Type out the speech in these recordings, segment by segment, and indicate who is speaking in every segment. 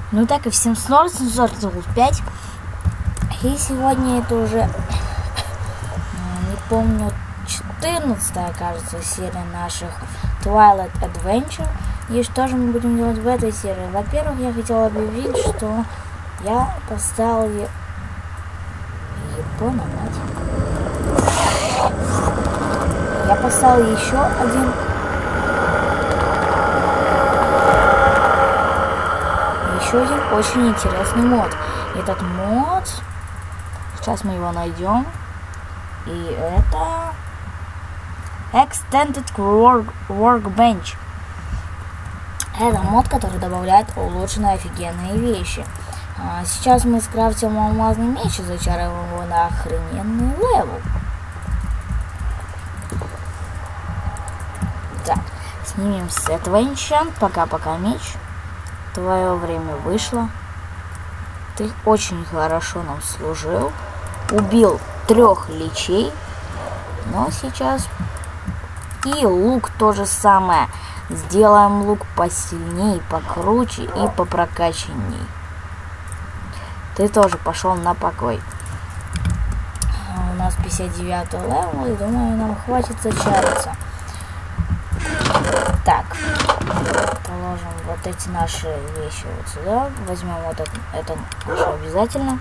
Speaker 1: Ну так и всем снова 5. И сегодня это уже, не помню, 14-я, кажется, серия наших Twilight Adventure. И что же мы будем делать в этой серии? Во-первых, я хотел объявить, что я поставил Я поставил еще один очень интересный мод. Этот мод, сейчас мы его найдем, и это Extended Workbench. Это мод, который добавляет улучшенные офигенные вещи. Сейчас мы скрафтим алмазный меч и зачаруем его на охрененный левел. Так, снимем с этого энчант. Пока меч. Твое время вышло. Ты очень хорошо нам служил. Убил 3 личей. Но сейчас и лук то же самое. Сделаем лук посильнее, покруче и попрокачанней. Ты тоже пошел на покой. У нас 59 левел, и думаю, нам хватит зачариться. Так, положим вот эти наши вещи вот сюда. Возьмем вот это наше обязательно.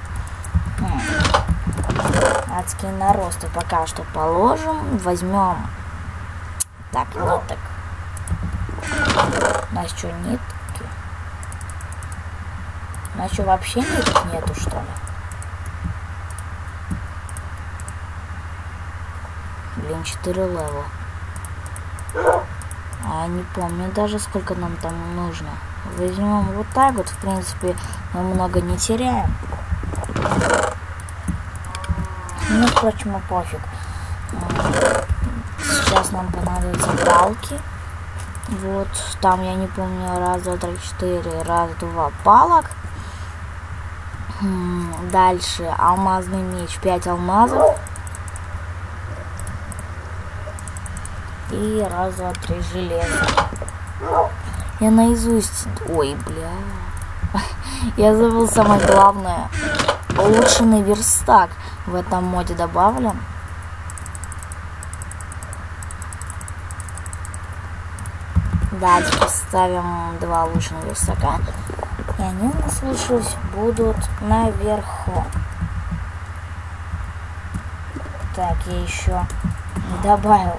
Speaker 1: Адские наросты пока что положим. Возьмем. Так, ниток. У нас что, нитки? У нас что, вообще ниток нету, что ли? Блин, 4 левела. А не помню даже, сколько нам там нужно. Возьмем вот так вот, в принципе, мы много не теряем. Ну, впрочем, и пофиг. Сейчас нам понадобятся палки. Вот, там, я не помню, 1, 2, 3, 4, 1, 2 палок. Дальше алмазный меч, 5 алмазов. И 1, 2, 3 железа. Я наизусть... Ой, бля. Я забыл самое главное. Улучшенный верстак в этом моде добавлен. Дальше поставим 2 улучшенных верстака. И они у нас лучше будут наверху. Так, я еще не добавил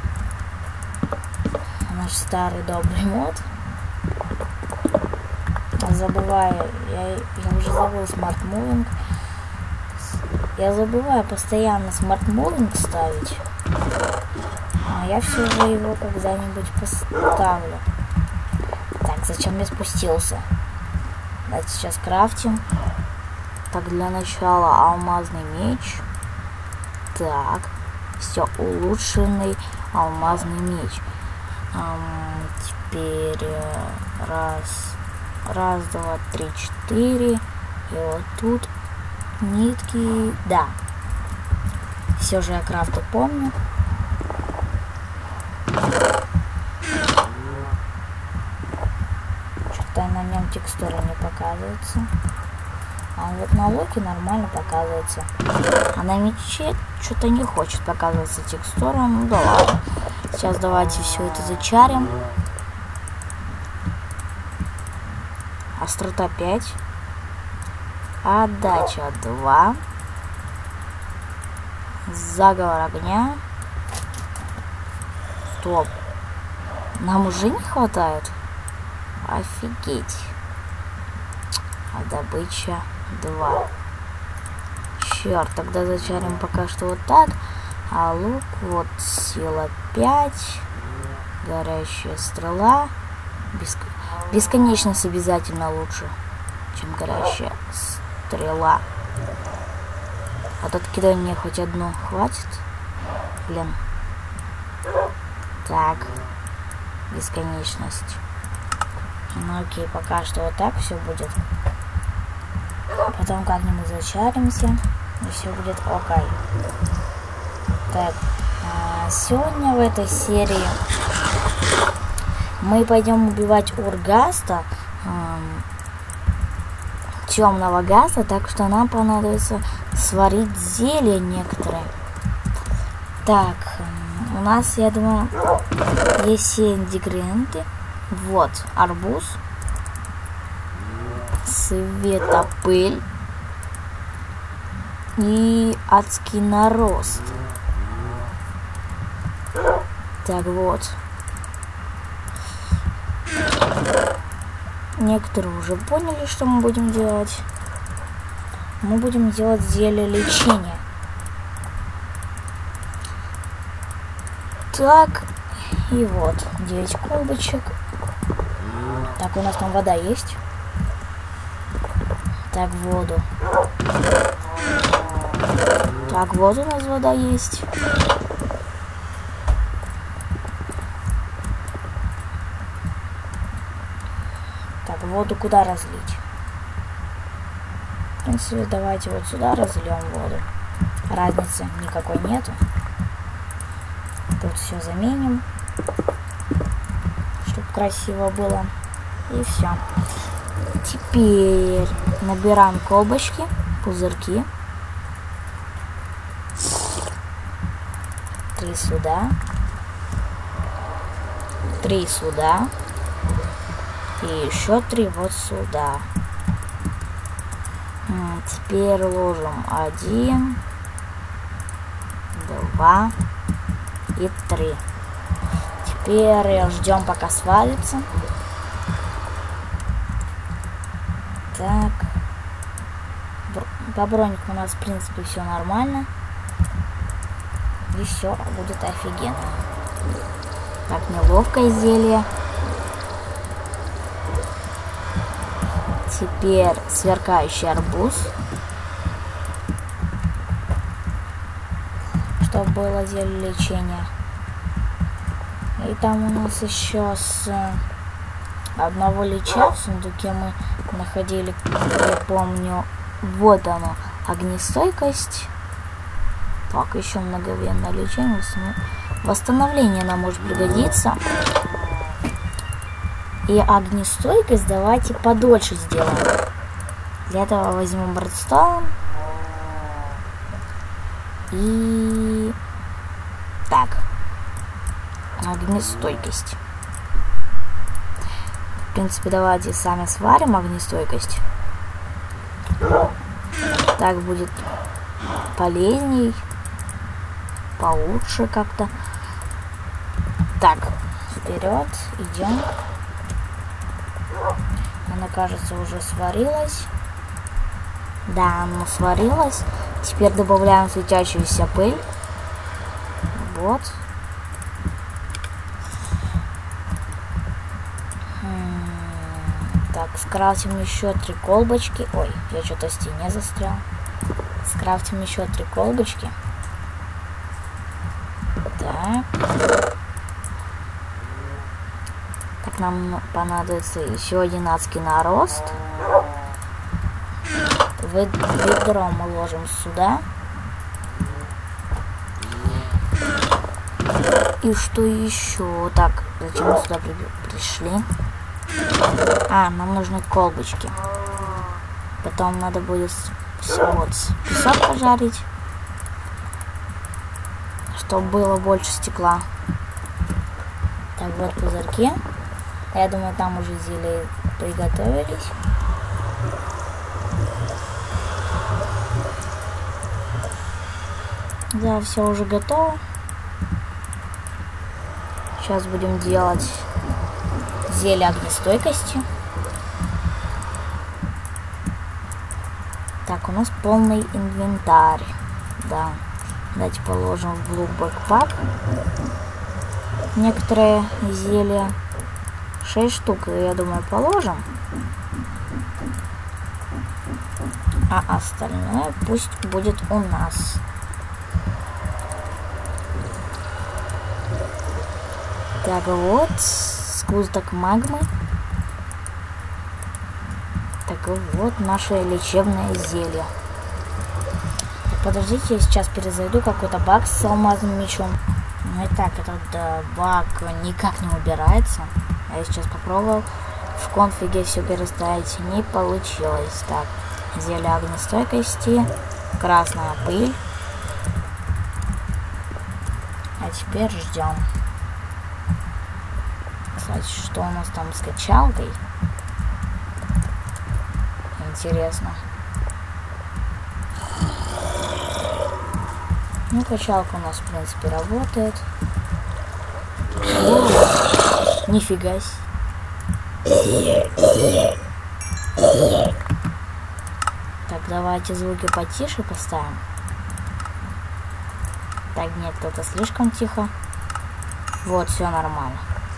Speaker 1: наш старый добрый мод. Забываю, я уже забыл Smart Moving. Я забываю постоянно Smart Moving ставить. А я все же его когда-нибудь поставлю. Так, зачем я спустился? Давайте сейчас крафтим. Так, для начала алмазный меч. Так, все, улучшенный алмазный меч. Теперь 1, 2, 3, 4. И вот тут нитки. Да. Все же я крафту помню. Что-то на нем текстура не показывается. А вот на луке нормально показывается. А на мече что-то не хочет показываться текстура. Ну да ладно. Сейчас давайте все это зачарим. Острота 5. Отдача 2. Заговор огня. Стоп. Нам уже не хватает? Офигеть. А добыча 2. Черт, тогда зачарим пока что вот так. А лук, вот сила 5. Горящая стрела. Бесконечность обязательно лучше, чем горящая стрела. От откидания хоть одну хватит? Блин. Так. Бесконечность. Ну окей, пока что вот так все будет. Потом как-нибудь зачаримся, и все будет окей. Так. Сегодня в этой серии мы пойдем убивать Ургаста. темного газа, так что нам понадобится сварить зелье некоторые. Так, у нас, я думаю, есть все ингредиенты. Вот, арбуз, светопыль и адский нарост. Так вот. Некоторые уже поняли, что мы будем делать. Мы будем делать зелье лечения. Так, и вот 9 колбочек. Так, у нас там вода есть. Так, воду. Так, вот у нас вода есть. Так, воду куда разлить? В принципе, давайте вот сюда разольем воду. Разницы никакой нету. Тут все заменим, чтобы красиво было. И все. Теперь набираем колбочки, пузырьки. 3 сюда. 3 сюда. И еще 3 вот сюда. Теперь ложим 1, 2 и 3. Теперь ждем, пока сварится. Так. По бронику у нас, в принципе, все нормально. И все будет офигенно. Так, неловкое зелье. Теперь сверкающий арбуз. Чтобы было зелье лечения. И там у нас еще с одного леча в сундуке мы находили, я помню, вот оно, огнестойкость. Так, еще мгновенное лечение. Восстановление нам может пригодиться. И огнестойкость давайте подольше сделаем. Для этого возьмем Брэдстоун. И... Так. Огнестойкость. В принципе, давайте сами сварим огнестойкость. Так будет полезней. Получше как-то. Так, вперед, идем. Она, кажется, уже сварилась. Да, она сварилась. Теперь добавляем светящуюся пыль. Вот. Так, скрафтим еще 3 колбочки. Ой, я что-то в стене застрял. Скрафтим еще 3 колбочки. Так. Так, нам понадобится еще один адский нарост. Ведро мы ложим сюда. И что еще? Так, зачем мы сюда пришли? А, нам нужны колбочки. Потом надо будет вот песок пожарить, чтобы было больше стекла. Так, вот пузырьки. Я думаю, там уже зелья приготовились. Да, все уже готово. Сейчас будем делать зелье огнестойкости. Так, у нас полный инвентарь. Да. Давайте положим в блок бэкпак некоторые зелья. 6 штук, я думаю, положим. А остальное пусть будет у нас. Так, вот сгусток магмы. Так, вот наше лечебное зелье. Подождите, я сейчас перезайду какой-то баг с алмазным мечом. Ну и так, этот баг никак не убирается. А я сейчас попробовал. в конфиге все переставить не получилось. Так, зелье огнестойкости, красная пыль. А теперь ждем. Кстати, что у нас там с качалкой? Интересно. Ну, качалка у нас, в принципе, работает. О, нифига себе. Так, давайте звуки потише поставим. Так, нет, это слишком тихо. Вот, все нормально.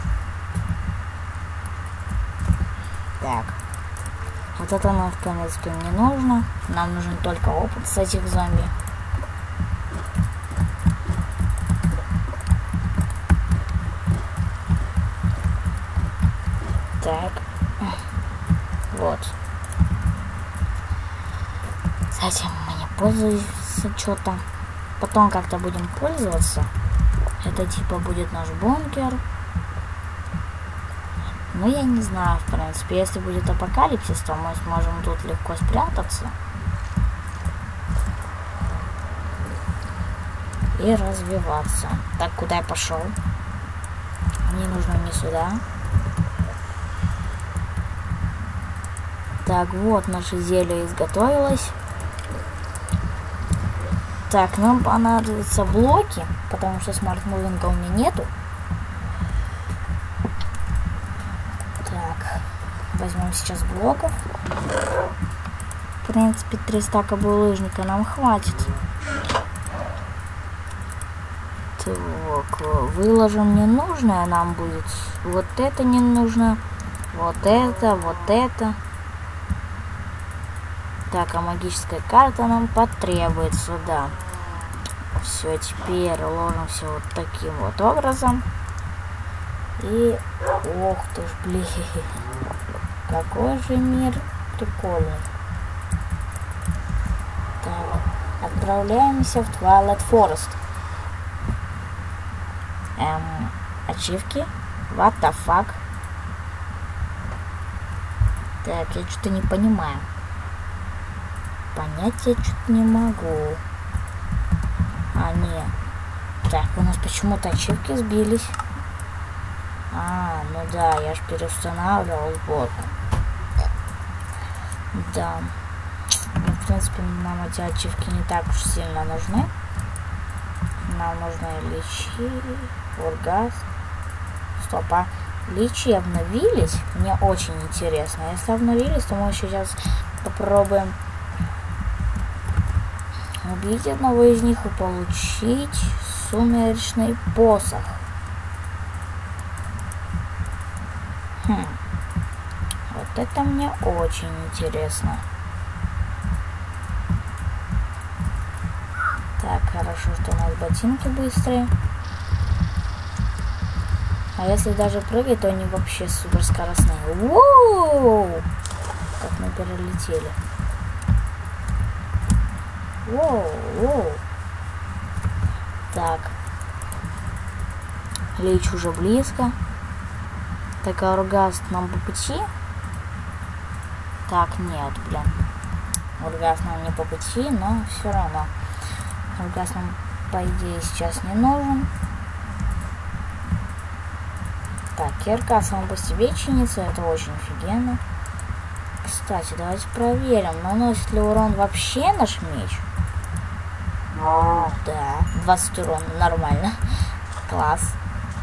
Speaker 1: Так. Вот это нам, в принципе, не нужно. Нам нужен только опыт с этих зомби. Так. Вот. С этим мы не пользуемся что-то. Потом как-то будем пользоваться. Это типа будет наш бункер. Ну, я не знаю, в принципе. Если будет апокалипсис, то мы сможем тут легко спрятаться. И развиваться. Так, куда я пошел? Мне нужно не сюда. Так, вот наше зелье изготовилось. Так, нам понадобятся блоки, потому что смарт-мувинга у меня нету. Так, возьмем сейчас блоков. В принципе, 3 стака булыжника нам хватит. Так, выложим ненужное нам будет. Вот это не нужно. Вот это, вот это. Так, а магическая карта нам потребуется, да. Все, теперь ложим все вот таким вот образом. И, ох ты ж, блин, какой же мир прикольный. Так, отправляемся в Twilight Forest. Ачивки? What the fuck? Так, я что-то не понимаю. Понять я что-то не могу. А, нет. Так, у нас почему-то ачивки сбились. А, ну да, я же переустанавливал сборку. Да. Ну, в принципе, нам эти ачивки не так уж сильно нужны. Нам нужны личи, ургаз. Стоп, а личи обновились? Мне очень интересно. Если обновились, то мы еще сейчас попробуем убить одного из них и получить сумеречный посох. Вот это мне очень интересно. Так, хорошо, что у нас ботинки быстрые. А если даже прыгать, то они вообще супер скоростные. Воу! Как мы перелетели. Воу, воу. Так. Лич уже близко. Так, а Ургаст нам по пути? Так, нет, блин. Ургаст нам не по пути, но все равно. Ургаст нам, по идее, сейчас не нужен. Так, кирка сама по себе чинится, это очень офигенно. Кстати, давайте проверим, наносит ли урон вообще наш меч. Да, 20 урона, нормально. Класс.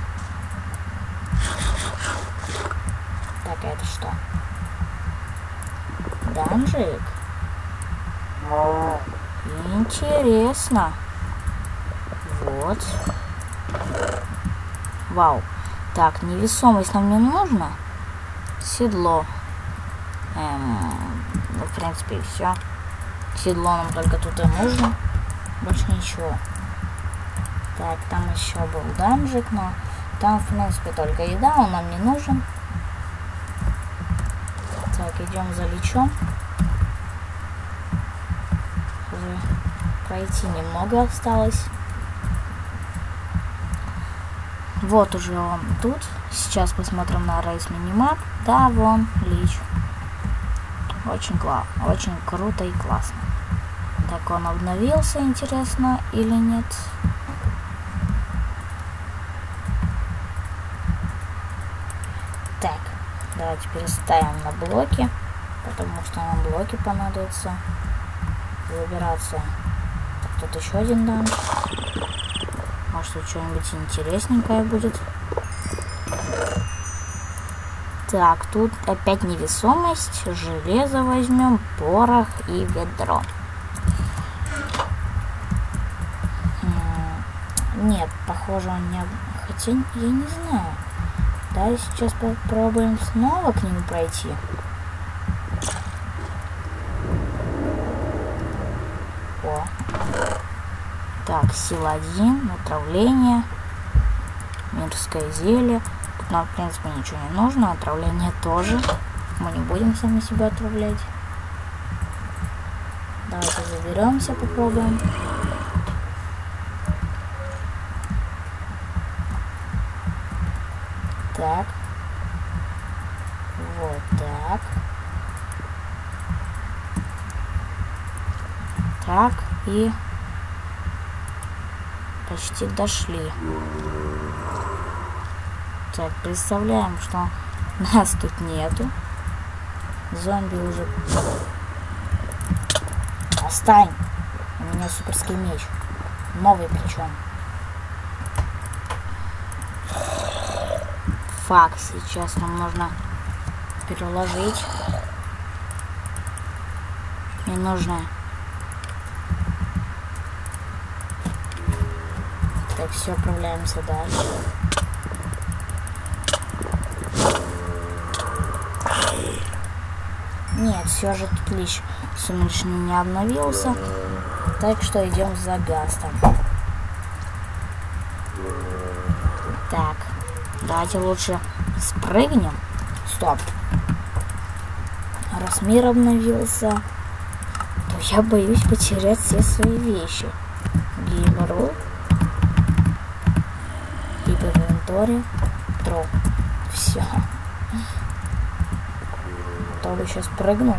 Speaker 1: Так, а это что? Данжик? Интересно. Вот. Вау. Так, невесомость нам не нужно. Седло. Ну, в принципе, и все. Седло нам только тут и нужно. Больше ничего. Так, там еще был данжик, но там, в принципе, только еда, он нам не нужен. Так, идем за личом. Уже пройти немного осталось. Вот уже он тут. Сейчас посмотрим на рейс минимап. Да, вон Лич. Очень круто и классно. Так, он обновился, интересно, или нет? Так, давайте переставим на блоки, потому что нам блоки понадобятся. Выбираться. Тут еще один данж. Может, тут что-нибудь интересненькое будет. Так, тут опять невесомость. Железо возьмем, порох и ведро. Нет, похоже, он не... Хотя, я не знаю. Давай сейчас попробуем снова к нему пройти. О. Так, сила 1, отравление, мирское зелье. Тут нам, в принципе, ничего не нужно. Отравление тоже. Мы не будем сами себя отравлять. Давайте заберемся, попробуем. Так. Вот так. Так, и почти дошли. Так, представляем, что нас тут нету. Зомби уже... Отстань! У меня суперский меч. Новый причем. Фак, сейчас нам нужно переложить. Мне нужно... Так, все, отправляемся дальше. Нет, все же тут лишь сумеречный не обновился. Так что идем за Гастом. Так, давайте лучше спрыгнем. Стоп. Раз мир обновился, то я боюсь потерять все свои вещи. Геймеру. Инвентарь. Троп. Все. То бы сейчас прыгнул.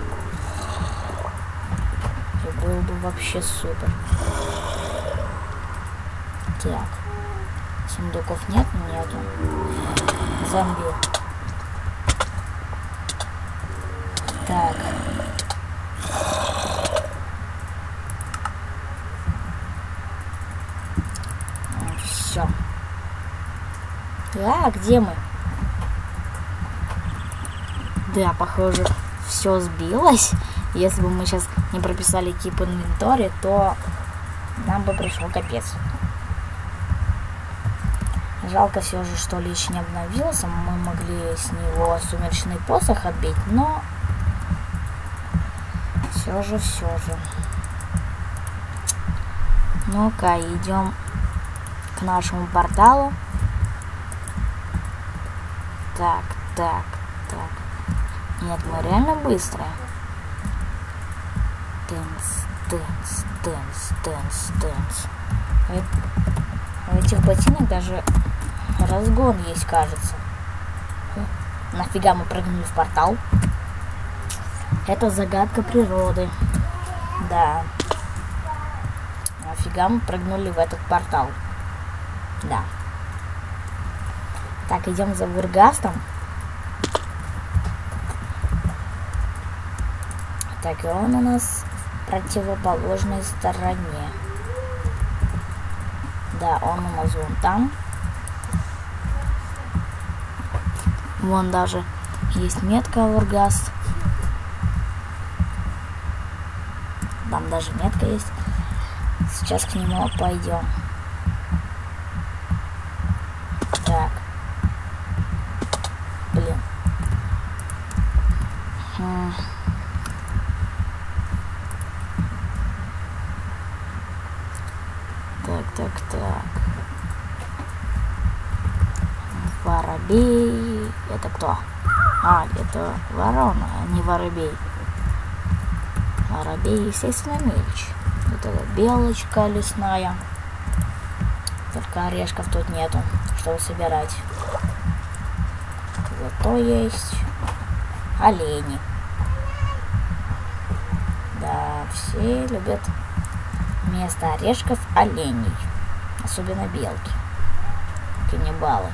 Speaker 1: И было бы вообще супер. Так. Сундуков нет? Нету. Зомби. Так. Все. А, где мы? Да, похоже, все сбилось. Если бы мы сейчас не прописали тип инвентаря, то нам бы пришел капец. Жалко все же, что Лич не обновился. Мы могли с него сумеречный посох отбить, но все же. Ну-ка, идем к нашему порталу. Так. Нет, мы реально быстрые. Дэнс. У этих ботинок даже разгон есть, кажется. Нафига мы прыгнули в портал? Это загадка природы. Да. Нафига мы прыгнули в этот портал? Да. Так, идем за Вургастом. Так, и он у нас в противоположной стороне. Да, он у нас вон там. Вон даже есть метка Вургаст. Там даже метка есть. Сейчас к нему пойдем. Так. Блин. Так. Воробей. Это кто? А, это ворона, а не воробей. Воробей, естественно, меч. Вот эта белочка лесная. Только орешков тут нету, чтобы собирать. Зато есть олени. Да, все любят вместо орешков оленей. Особенно белки. Каннибалы.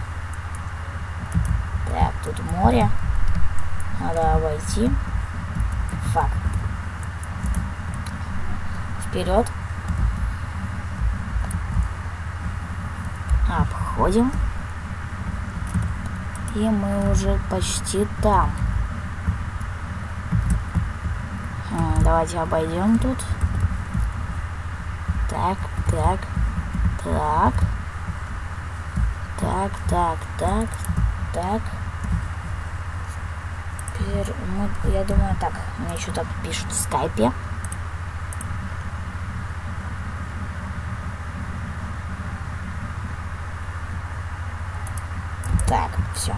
Speaker 1: Так, тут море. Надо обойти. Фак. Вперед. Обходим. И мы уже почти там. Давайте обойдем тут. Так, так, так. Так, так, так, так. Теперь мы, я думаю, так, мне что-то пишут в скайпе. Так, все.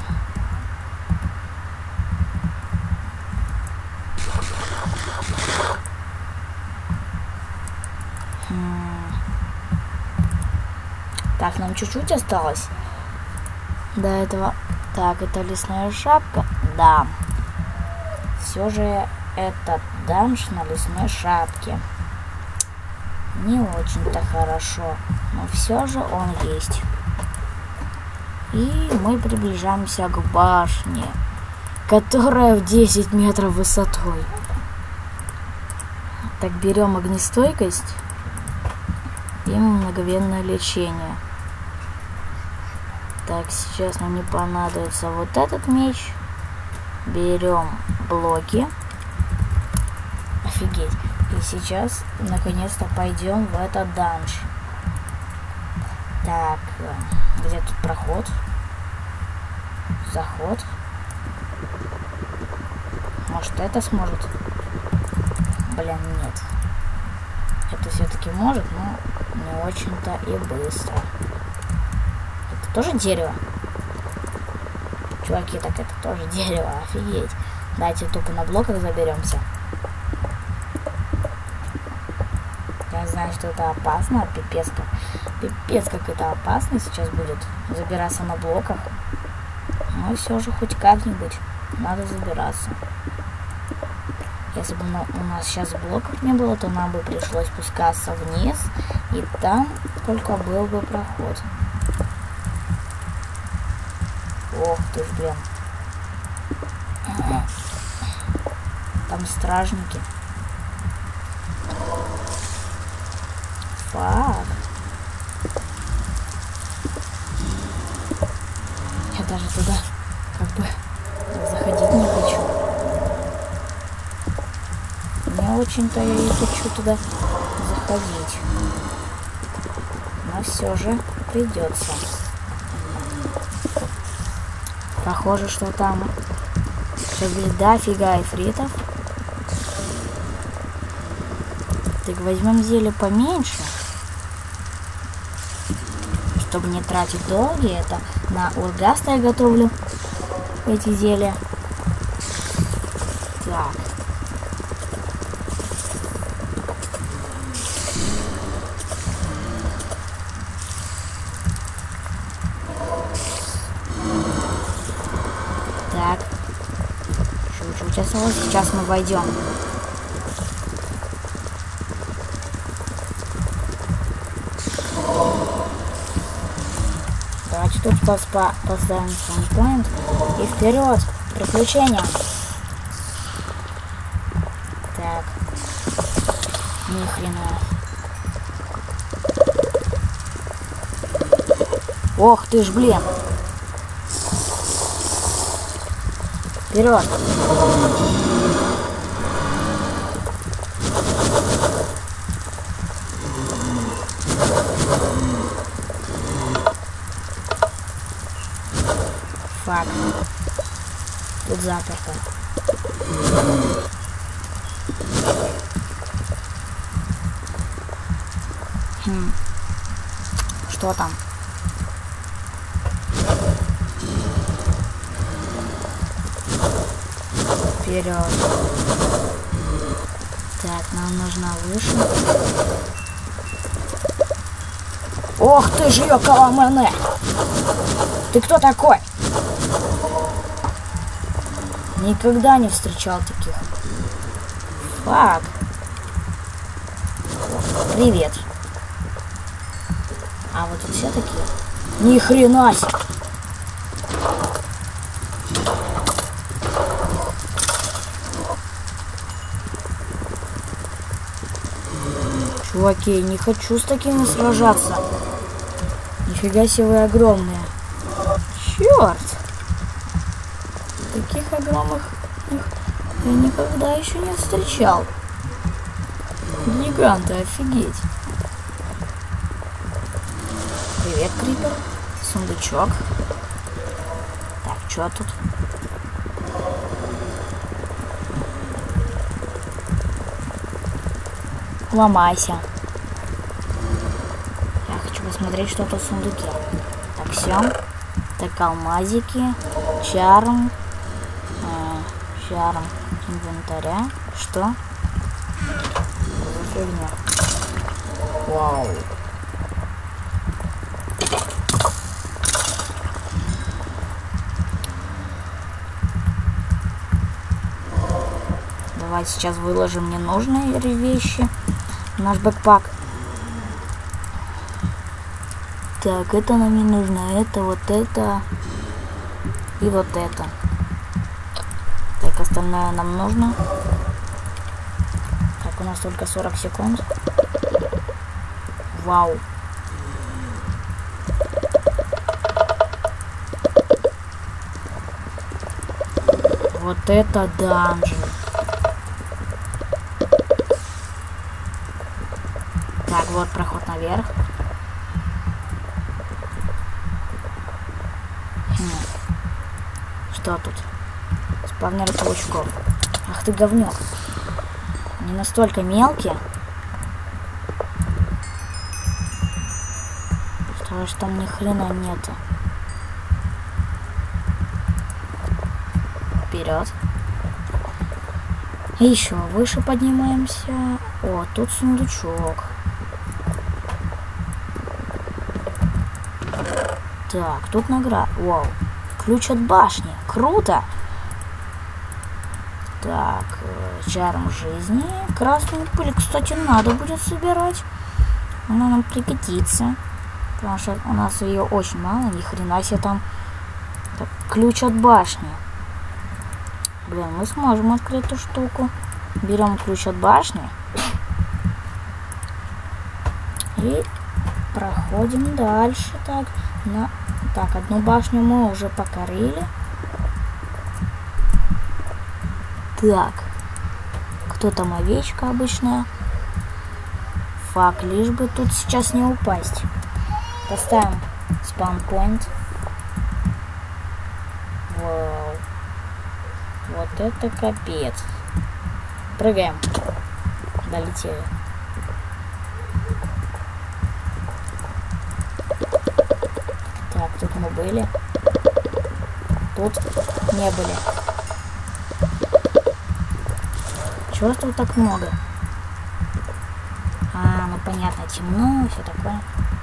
Speaker 1: Так, нам чуть-чуть осталось до этого. Так, это лесная шапка. Да. Все же этот данж на лесной шапке. Не очень-то хорошо. Но все же он есть. И мы приближаемся к башне, которая в 10 метров высотой. Так, берем огнестойкость и мгновенное лечение. Так, сейчас нам не понадобится вот этот меч. Берем блоки. Офигеть. И сейчас наконец-то пойдем в этот данж. Так, где тут проход? Заход. Может, это сможет? Блин, нет. Это все-таки может, но не очень-то и быстро. Это тоже дерево? Чуваки, так это тоже дерево, офигеть. Давайте тупо на блоках заберемся. Я знаю, что это опасно, пипец как. Пипец как это опасно сейчас будет забираться на блоках. Но все же хоть как-нибудь надо забираться. Если бы у нас сейчас блоков не было, то нам бы пришлось спускаться вниз. И там только был бы проход. Ох ты ж, блин. Там стражники. Фак. Я даже туда как бы заходить не хочу. Не очень-то я и хочу туда заходить. Но все же придется. Похоже, что там сейчас будет дофига эфритов. Так, возьмем зелье поменьше, чтобы не тратить долги. Это на ургаста я готовлю эти зелья. Так. Так. Чуть-чуть осталось. Сейчас мы войдем. Давайте тут поставим спаунпоинт. И вперед! Приключения! Так. Ни хрена. Ох ты ж, блин! Вперед! Фак. Тут заперто. Что там? Вперед. Так, нам нужно выше. Ох ты ж, ёкаламэне! Ты кто такой? Никогда не встречал таких. Фак. Привет. А вот тут все такие. Ни хрена себе. Чуваки, не хочу с такими сражаться. Нифига себе вы огромные. Черт. Таких огромных я никогда еще не встречал. Гиганты, офигеть. Привет, Крипер. Сундучок. Так, что тут? Ломайся. Я хочу посмотреть, что тут в сундуке. Так, все. Так, алмазики. Чарм. Чарм инвентаря. Что? Фигня. Вау. Давай сейчас выложим ненужные вещи в наш бэкпак. Так, это нам не нужно. Это, вот это и вот это. Так, остальное нам нужно. Так, у нас только 40 секунд. Вау. Вот это данжен. Так, вот проход наверх. Что тут? Спавнер паучков. Ах ты говнюк. Не настолько мелкие. Что ж там ни хрена нету. Вперед. И еще выше поднимаемся. О, тут сундучок. Так, тут награда. Вау. Ключ от башни. Круто. Так, чарм жизни. Красную пыль, кстати, надо будет собирать. Она нам пригодится. Потому что у нас ее очень мало. Ни хрена себе там. Так, ключ от башни. Блин, мы сможем открыть эту штуку. Берем ключ от башни. И проходим дальше. Так, так, одну башню мы уже покорили. Так, кто там, овечка обычная? Фак, лишь бы тут сейчас не упасть. Поставим спаунпоинт. Вау. Вот это капец. Прыгаем. Долетели. Так, тут мы были. Тут не были. Чего ж тут так много? А, ну понятно, темно, все такое.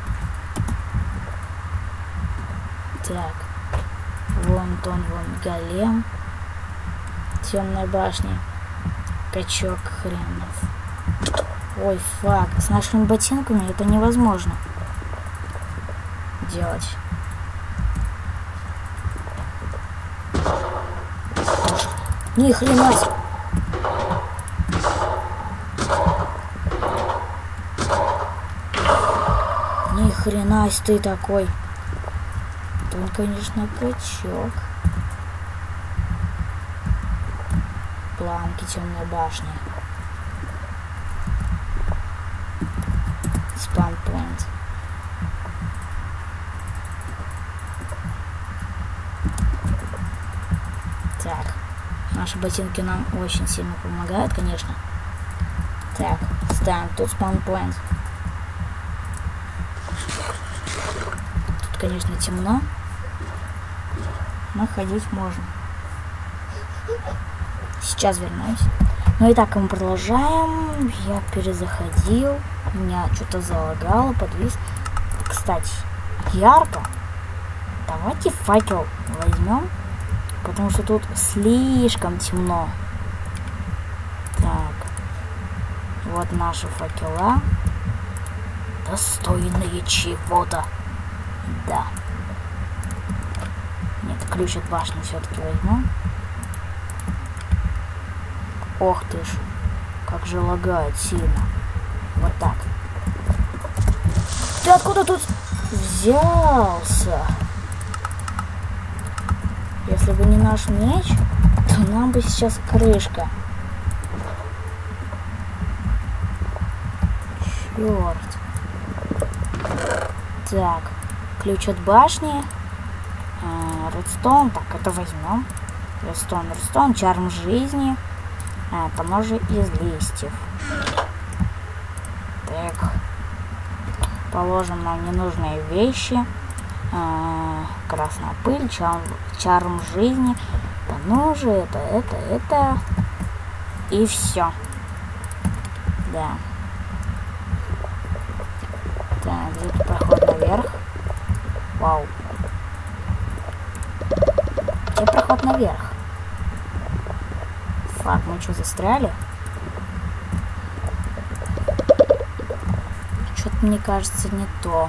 Speaker 1: Так. Вон голем. Темная башня. Качок хренов. Ой, фак. С нашими ботинками это невозможно делать. Ни хрена себе. Ни хрена себе ты такой. Он, конечно, качок. Планки темной башни. Спаунпоинт. Так. Наши ботинки нам очень сильно помогают, конечно. Так, ставим тут спаунпоинт. Тут, конечно, темно. Но ходить можно. Сейчас вернусь. Ну и так мы продолжаем. Я перезаходил. Меня что-то залагало, подвис. кстати, ярко. Давайте факел возьмем, потому что тут слишком темно. Так, вот наши факела, достойные чего-то. Да. Нет, ключ от башни все-таки возьмем. Ох ты ж, как же лагает сильно. Вот так. Ты откуда тут взялся? Если бы не наш меч, то нам бы сейчас крышка. Черт. Так, ключ от башни. Редстоун, так, это возьмем. Редстоун, чарм жизни. Поножи из листьев. Так. Положим нам ненужные вещи. Красная пыль, чарм жизни, поножи, это. И все. Да. Так, где-то проход наверх. Вау. Где проход наверх? Фак, мы что, застряли? Что-то, мне кажется, не то.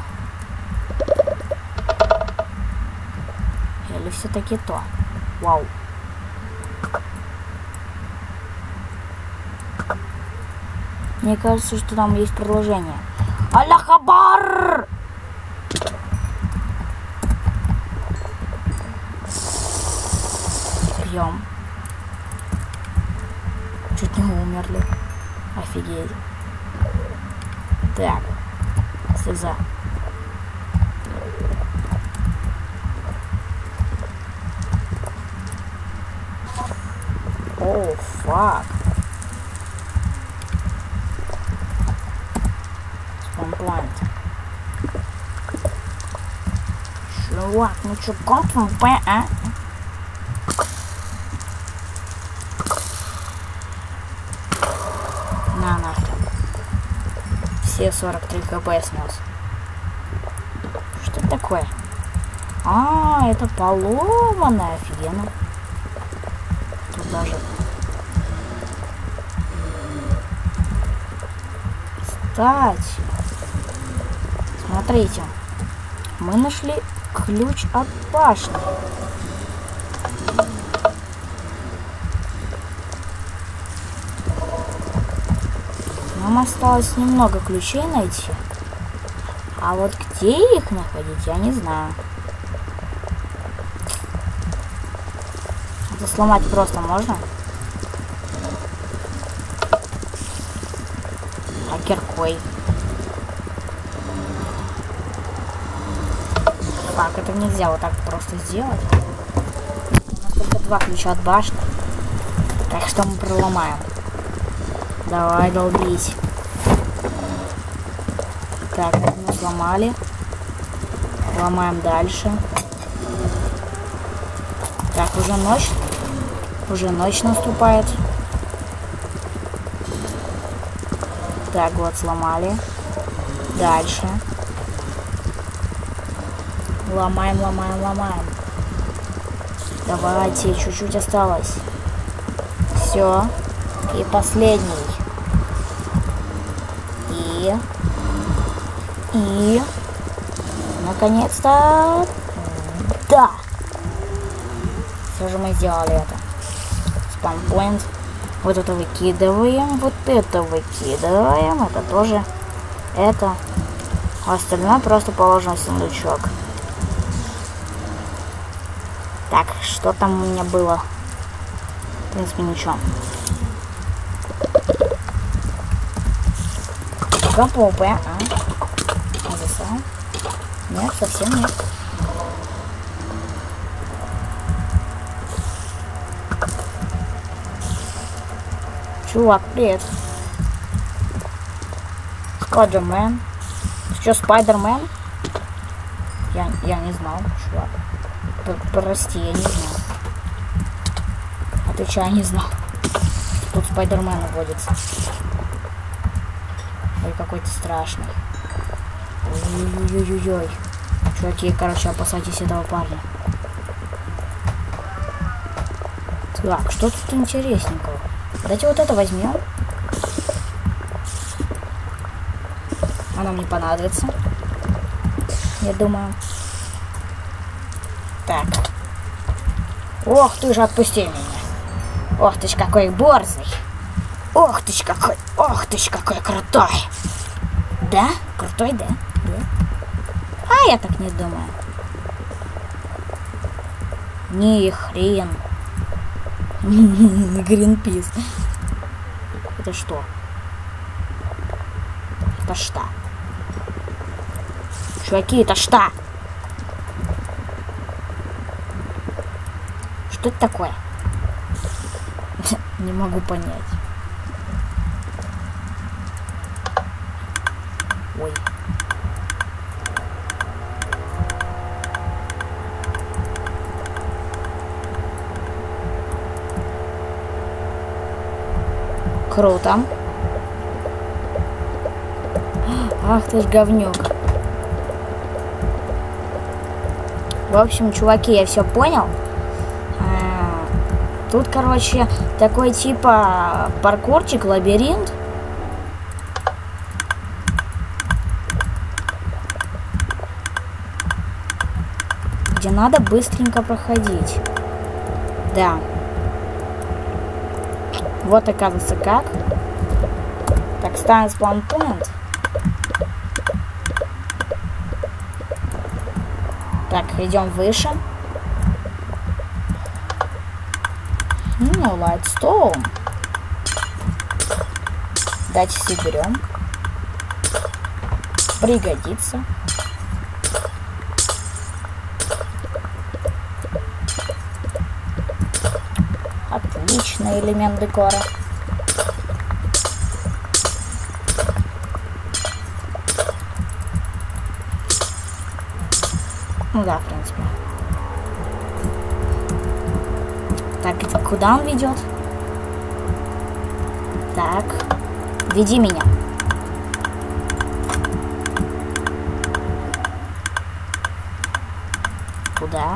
Speaker 1: Или все-таки то? Вау. Мне кажется, что там есть продолжение. Аллах-Акбар! Пьем. Чуть не умерли. Офигеть. Так. Слеза. О, фак. Спамплант. Чувак, ну чё, контом П, а? На нахрен. Все 43 кб снес. Что это такое? А, это поломанное, офигенно. Тут даже... Кстати, смотрите, мы нашли ключ от башни. Нам осталось немного ключей найти, а вот где их находить, я не знаю. Это сломать просто можно? А киркой? Так, это нельзя вот так просто сделать. У нас только 2 ключа от башни. Так что мы проломаем. Давай, долбись. Так, мы сломали. Ломаем дальше. Так, уже ночь. Уже ночь наступает. Так, вот, сломали. Дальше. Ломаем, ломаем, ломаем. Давайте, чуть-чуть осталось. Все. И последний. И... наконец-то... Да! Все же мы сделали это. Спампоинт. Вот это выкидываем. Вот это выкидываем. Это тоже. Это. А остальное просто положим в сундучок. Так, что там у меня было? В принципе, ничего. Гапопы, а? Засал? Нет, совсем нет. Чувак, привет. Спайдермен. Ты что, Спайдермен? Я не знал, чувак. Прости, я не знал. Отвечаю, не знал. Тут Спайдермен водится. Ой, какой-то страшный. Ой-ой-ой-ой-ой. Чуваки, короче, опасайтесь этого парня. Так, что тут интересненького? Давайте вот это возьмем. Оно мне понадобится. Я думаю. Так. Ох ты же, отпусти меня. Ох ты ж какой борзый. Ох ты ж какой крутой. Да? Крутой, да? Да. А я так не думаю. Ни хрен. Гринпис. Это что? Это что? Чуваки, это что? Что это такое? Не могу понять. Ой. Круто. Ах ты ж говнюк. В общем, чуваки, я все понял. Тут, короче, такой типа паркурчик, лабиринт. Где надо быстренько проходить. Да. Вот, оказывается, как. Так, ставим спаунпоинт. Так, идем выше. Ну, лайтстоун. Давайте соберем. Пригодится. Отличный элемент декора. Ну да, в принципе. Так, куда он ведет? Так, веди меня. Куда?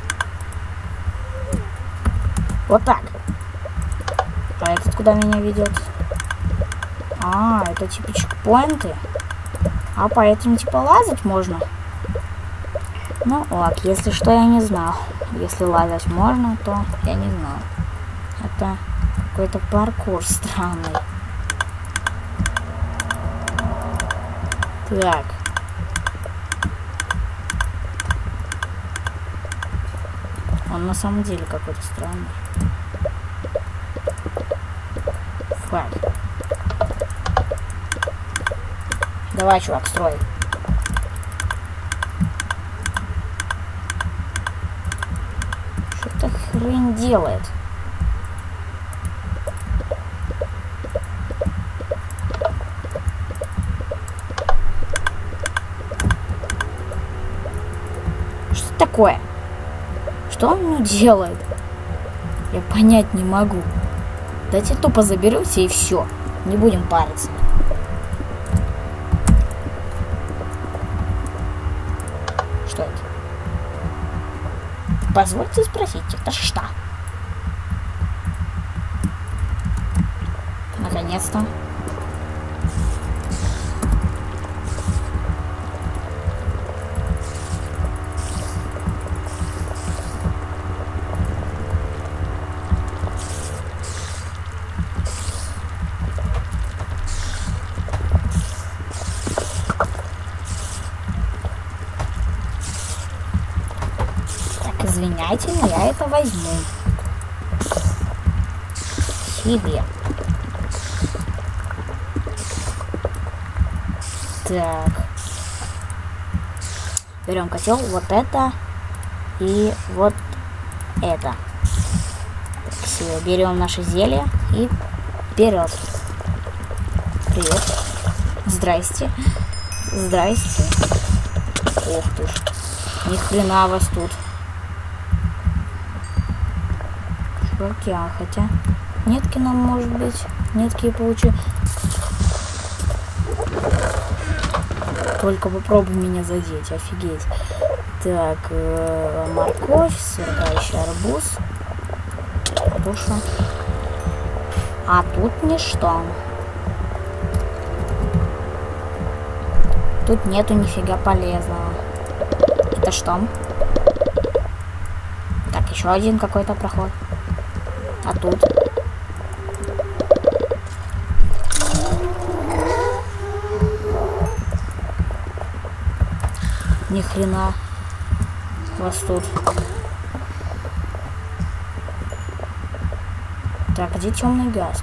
Speaker 1: Вот так. А этот куда меня ведет? А, это типа чекпоинты. А по этим типа лазать можно. Ну ок, если что, я не знал. Если лазать можно, то я не знал. Это какой-то паркур странный. Так. Он на самом деле какой-то странный. Фак. Давай, чувак, строй. Что-то хрень делает. Что такое? Что он мне делает? Я понять не могу. Давайте тупо заберемся и все. Не будем париться. Что это? Позвольте спросить, это что? Наконец-то. Извиняйте, но я это возьму себе. Так. Берем котел, вот это и вот это. Все, берем наше зелье и вперед. Привет. Здрасте. Здрасте. Ох ты ж. Ни хрена вас тут. Чуваки, а хотя нетки нам, может быть, нетки я получу. Только попробуй меня задеть, офигеть. Так, морковь, сверкающий арбуз. Душу. А тут ничто. Тут нету нифига полезного. Это что? Так, еще один какой-то проход. А тут? Ни хрена. Was тут? Так, где темный гаст?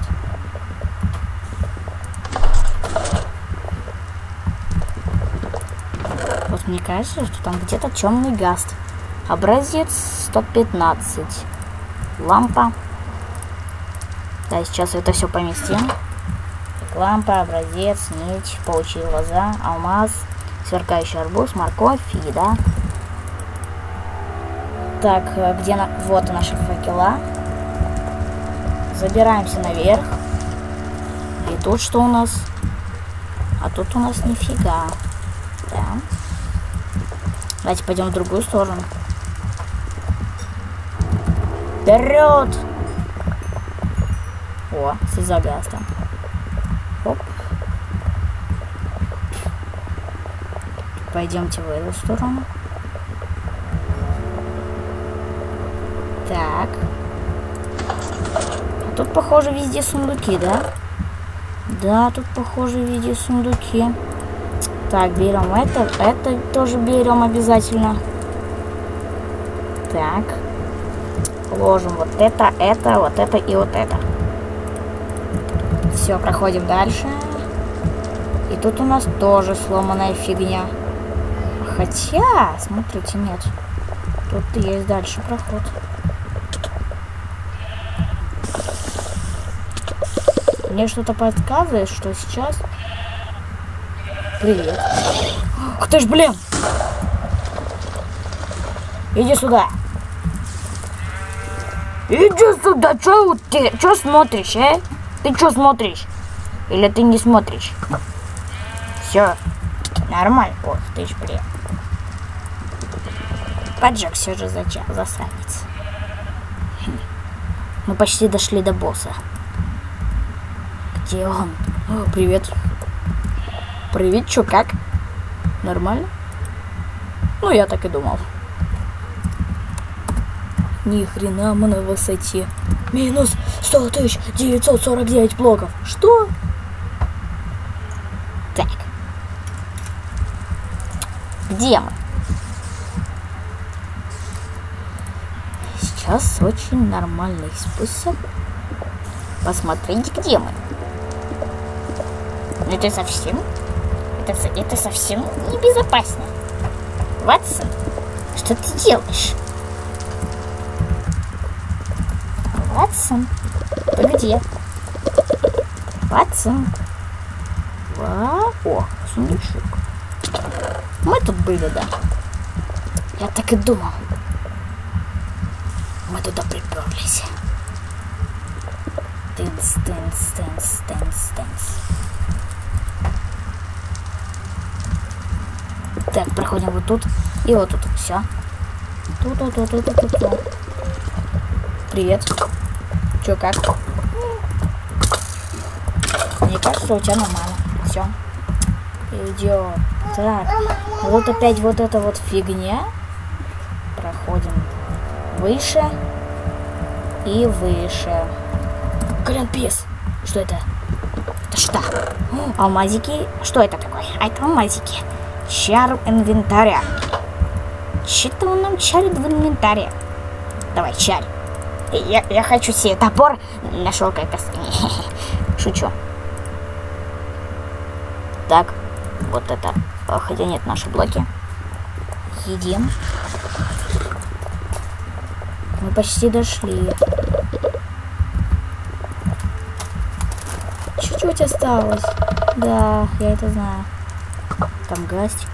Speaker 1: Вот мне кажется, что там где-то темный гаст. Образец 115. Лампа. Да, сейчас это все поместим. Лампа, образец, нить, паучьи глаза, алмаз, сверкающий арбуз, морковь, еда. Так, где вот наши факела. Забираемся наверх. И тут что у нас? А тут у нас нифига. Да. Давайте пойдем в другую сторону. Вперед! О, слеза гаста. Оп. Пойдемте в эту сторону. Так. А тут, похоже, везде сундуки, да? Да, тут, похоже, везде сундуки. Так, берем это тоже берем обязательно. Так. Ложим вот это и вот это. Все, проходим дальше. И тут у нас тоже сломанная фигня. Хотя, смотрите, нет. Тут есть дальше проход. Мне что-то подсказывает, что сейчас... Привет. Ух ты ж, блин! Иди сюда. Иди сюда, чё ты? Чё смотришь, а? Ты чё смотришь? Или ты не смотришь? Все, нормально. Ох ты ж, блин. Поджегся же засранец. Мы почти дошли до босса. Где он? О, привет. Привет, чё, как? Нормально? Ну, я так и думал. Ни хрена мы на высоте. Минус 100 949 блоков. Что? Так. Где мы? Сейчас очень нормальный способ посмотреть, где мы. Но это совсем... Это совсем небезопасно. Ватсон, что ты делаешь? Ватсон, ты где? Ватсон. О, сундучок. Мы тут были, да? Я так и думал. Мы туда приперлись. Тынц. Так, проходим вот тут и вот тут. Все. Тут. Привет. Чё, как? Мне кажется, у тебя нормально. Все. Идет. Так. Вот опять вот эта вот фигня. Проходим выше и выше. Грандпис. Что это? Это что? Алмазики. Что это такое? А это алмазики. Чар инвентаря. Что-то он нам чарит в инвентаре. Давай, чарь. Я хочу себе топор. Нашел как-то. Шучу. Так, вот это. Хотя нет, наши блоки. Едим. Мы почти дошли. Чуть-чуть осталось. Да, я это знаю. Там гастик.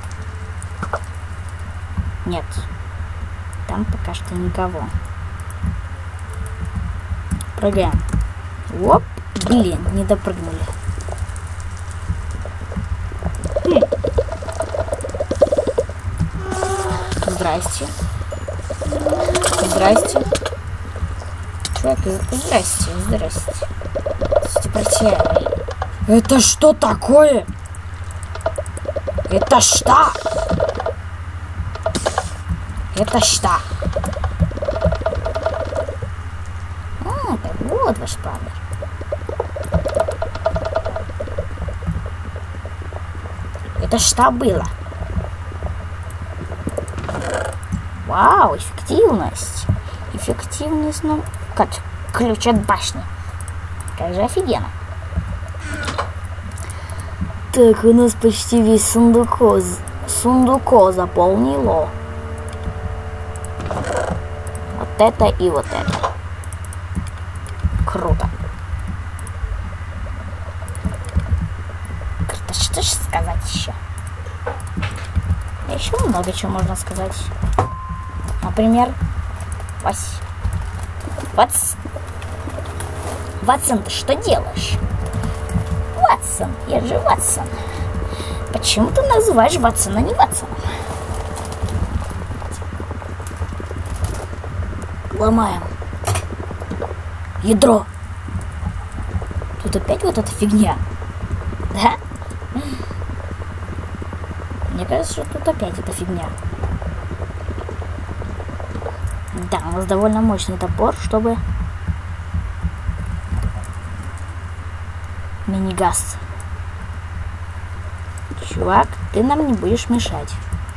Speaker 1: Нет. Там пока что никого. Прыгаем. Оп. Блин, не допрыгнули. Здрасте. Здрасте. Чувак, здрасте, здрасте. Противный. Это что такое? Это что? Это что? А, так вот ваш памер. Это что было? Вау, эффективность. Эффективность, ну, как ключ от башни. Как же офигенно. Так, у нас почти весь сундуко заполнило. Вот это и вот это. Круто. Круто. Что же сказать еще? Еще много чего можно сказать. Например, Ватсон, ты что делаешь? Ватсон, я же Ватсон. Почему ты называешь Ватсона не Ватсоном? Ломаем. Ядро. Тут опять вот эта фигня. Да? Мне кажется, что тут опять эта фигня. Да, у нас довольно мощный топор, чтобы... Мини-газ. Чувак, ты нам не будешь мешать.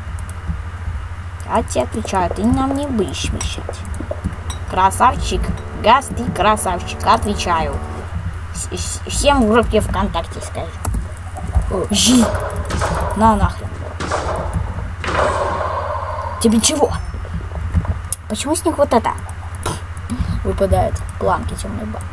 Speaker 1: Я тебе отвечаю, ты нам не будешь мешать. Красавчик. Газ, ты красавчик. Отвечаю. Всем в группе ВКонтакте скажу. Жи. На нахрен. Тебе чего? Почему с них вот это выпадает? Планки темной бабы.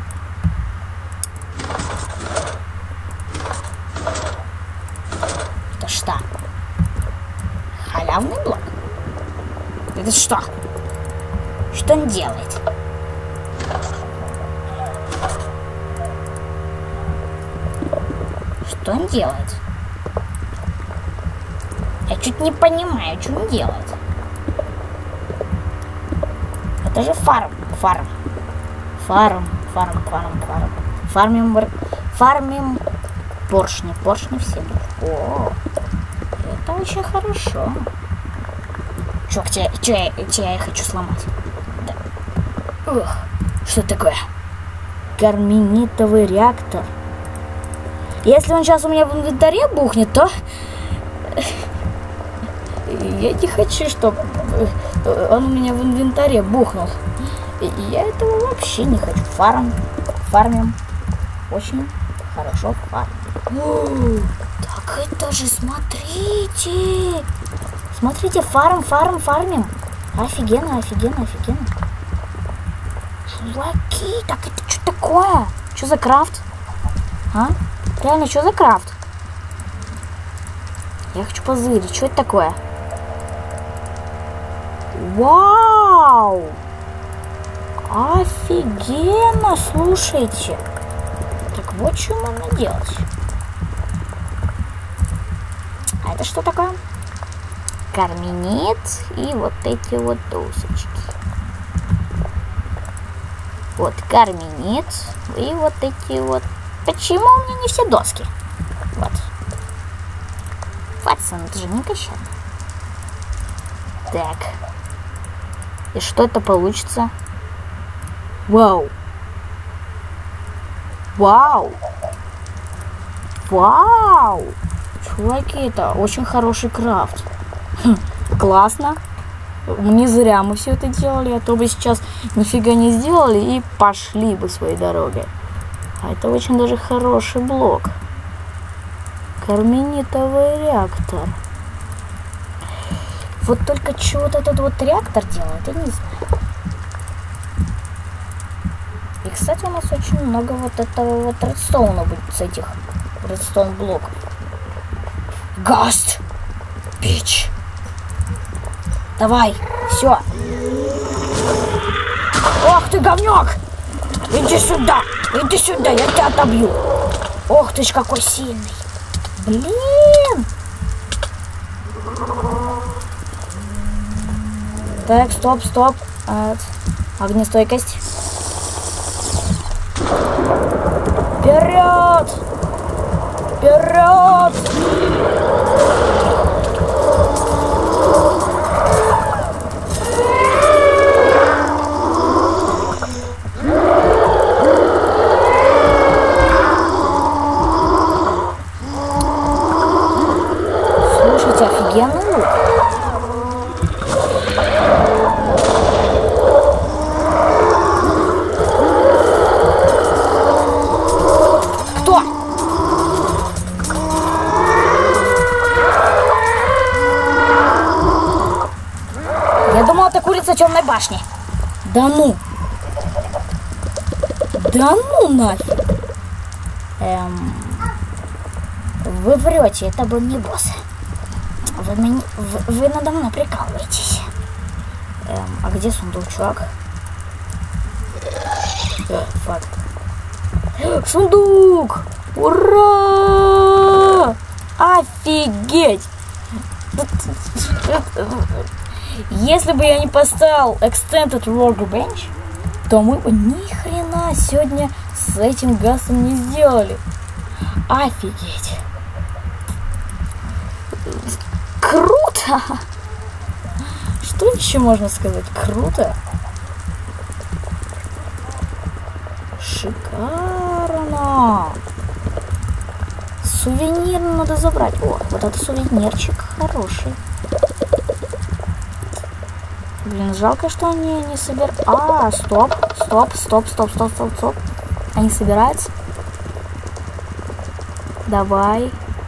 Speaker 1: Это что? Халявный блок? Это что? Что он делает? Что он делает? Я чуть не понимаю, что он делает. Это же фарм. Фармим поршни. Поршни все. О, это очень хорошо. Чувак, я хочу сломать. Да. Ух, что такое? Карминитовый реактор. Если он сейчас у меня в инвентаре бухнет, то... Я не хочу, чтобы он у меня в инвентаре бухнул. Я этого вообще не хочу. Фармим. Очень хорошо фармим. Так это же, смотрите. Смотрите, фармим. Офигенно. Чуваки, так это что такое? Что за крафт? А? Реально, что за крафт? Я хочу позырить, что это такое? Вау! Офигенно, слушайте. Так вот, что можно делать. А это что такое? Карминит и вот эти вот досочки. Вот карминит и вот эти вот. Почему у меня не все доски? Вот. Ватсон, это же не кощадно. Так. И что это получится? Вау! Чуваки, это очень хороший крафт. Классно. Не зря мы все это делали, а то бы сейчас нифига не сделали и пошли бы своей дорогой. А это очень даже хороший блок. Карминитовый реактор. Вот только что вот этот вот реактор делает, я не знаю. И, кстати, у нас очень много вот этого вот редстоуна будет с этих редстоун блоков. Гаст! Бич! Давай, все. Ох ты, говнюк! Иди сюда, я тебя отобью. Ох ты ж какой сильный. Блин! Так, стоп, стоп. Огнестойкость. Вперед! Вперед! Слушайте, офигенный лук. Темной башни. Да ну! Да ну нафиг! Вы врете, это был не босс. Вы надо мной прикалываетесь. А где сундучок? Фак. Сундук! Ура! Офигеть! Если бы я не поставил Extended Workbench, то мы бы ни хрена сегодня с этим газом не сделали. Офигеть. Круто. Что еще можно сказать? Круто. Шикарно. Сувенир надо забрать. О, вот это сувенирчик хороший. Блин, жалко, что они не собирают. Стоп. Они собираются. Давай.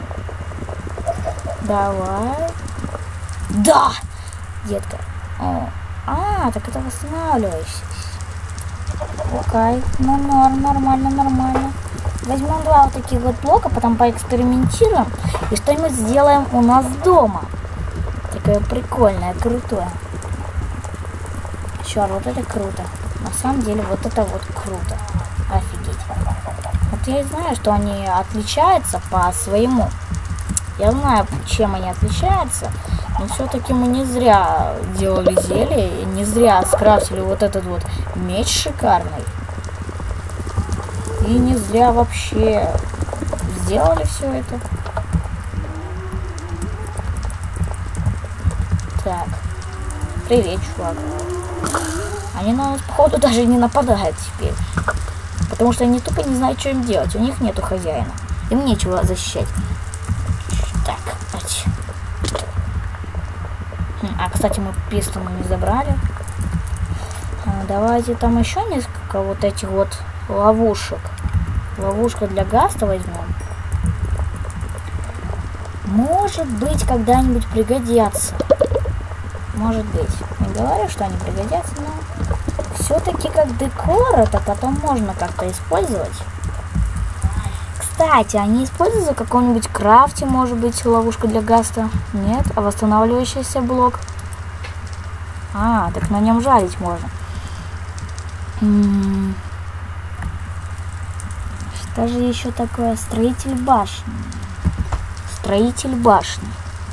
Speaker 1: Да! Детка. Так это восстанавливаешься. Окей. Ну, нормально. Возьмем 2 вот таких вот блока, потом поэкспериментируем и что-нибудь сделаем у нас дома. Такое прикольное, крутое. Черт, вот это круто. На самом деле, вот это вот круто. Офигеть. Вот я и знаю, что они отличаются по своему. Я знаю, чем они отличаются. Но все-таки мы не зря делали зелье. И не зря скрафтили вот этот вот меч шикарный. И не зря вообще сделали все это. Так. Привет, чувак. Они на нас, походу, даже не нападают теперь. Потому что они тупо не знают, что им делать. У них нету хозяина. Им нечего защищать. Так, кстати, мы пистолы не забрали. Давайте там еще несколько вот этих вот ловушек. Ловушка для гаста возьмем. Может быть, когда-нибудь пригодятся. Может быть. Не говорю, что они пригодятся, но все-таки как декор это потом можно как-то использовать. Кстати, они используются в каком-нибудь крафте, может быть, ловушка для гаста? Нет? А восстанавливающийся блок? Так на нем жарить можно. Что же еще такое? Строитель башни. Строитель башни.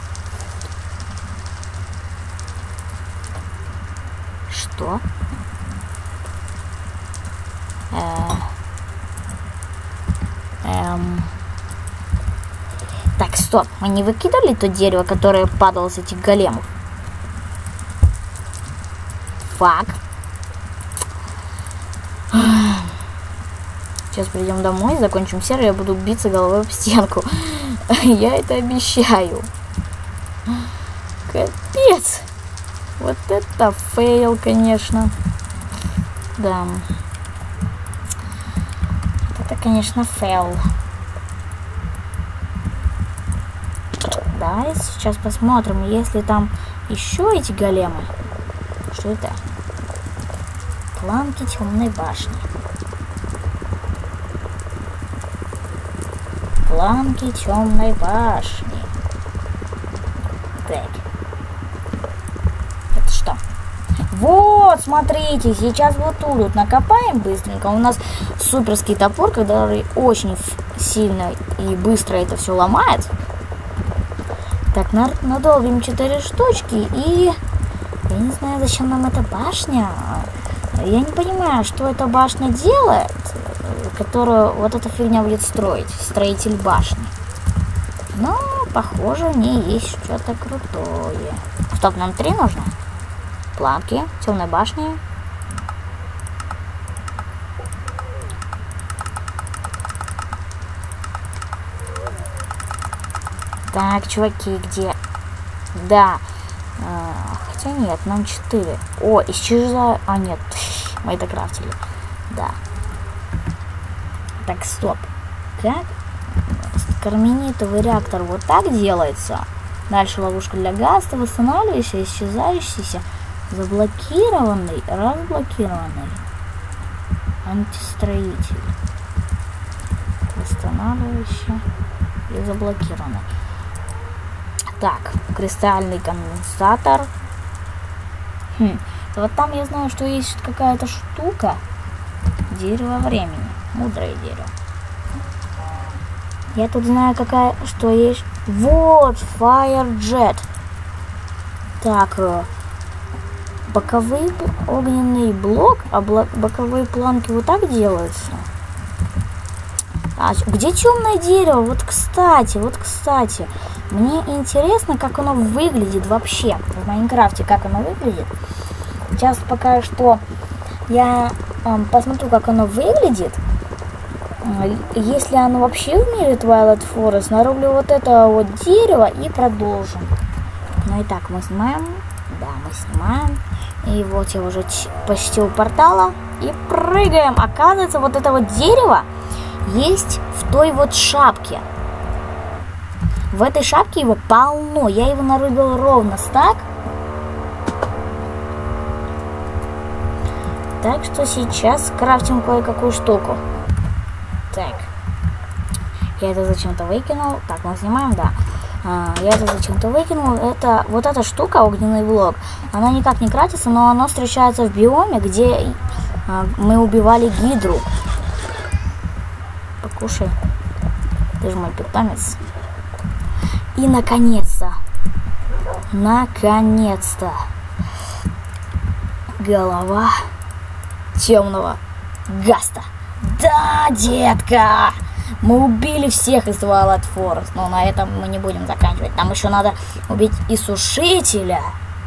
Speaker 1: Что? Так, стоп. Мы не выкидывали то дерево, которое падало с этих големов? Фак. Сейчас придем домой, закончим серию, я буду биться головой об стенку. Я это обещаю. Капец. Вот это фейл, конечно. Да. Это, конечно, фейл. Да, сейчас посмотрим, если там еще эти големы. Что это? Планки темной башни. Планки темной башни. Так. Это что? Вот, смотрите, сейчас вот тут вот накопаем быстренько. У нас суперский топор, который очень сильно и быстро это все ломает. Так, надолбим 4 штучки и, я не знаю, зачем нам эта башня. Я не понимаю, что эта башня делает, которую вот эта фигня будет строить. Строитель башни. Но, похоже, в ней есть что-то крутое. Стоп, нам 3 нужно? Планки, темной башни. Так, чуваки, где? Да. Хотя нет, нам 4. О, исчезаю. А, нет. Мы это крафтили. Да. Так, стоп. Как? Карменитовый реактор вот так делается. Дальше ловушка для гаста, восстанавливающийся, исчезающийся, заблокированный, разблокированный. Антистроитель. Восстанавливающий и заблокированный. Так, кристальный конденсатор. Вот там я знаю, что есть какая-то штука. Дерево времени. Мудрое дерево. Я тут знаю, что есть. Вот, Fire Jet. Так, боковой огненный блок, а боковые планки вот так делаются. А где темное дерево? Вот кстати. Мне интересно, как оно выглядит вообще в Майнкрафте, как оно выглядит. Сейчас пока что я посмотрю, как оно выглядит. Если оно вообще в мире Twilight Forest, нарублю вот это вот дерево и продолжим. Ну и так, мы снимаем. Да, мы снимаем. И вот я уже почти у портала. И прыгаем. Оказывается, вот это вот дерево есть в той вот шапке. В этой шапке его полно. Я его нарубил ровно так. Так что сейчас крафтим кое-какую штуку. Так. Я это зачем-то выкинул. Так, мы снимаем, да. Я это зачем-то выкинул. Это вот эта штука, огненный блок, она никак не крафтится, но она встречается в биоме, где мы убивали гидру. Покушай. Ты же мой питомец. И наконец-то. Наконец-то. Голова темного гаста. Да, детка! Мы убили всех из Twilight Forest, но на этом мы не будем заканчивать. Там еще надо убить и сушителя,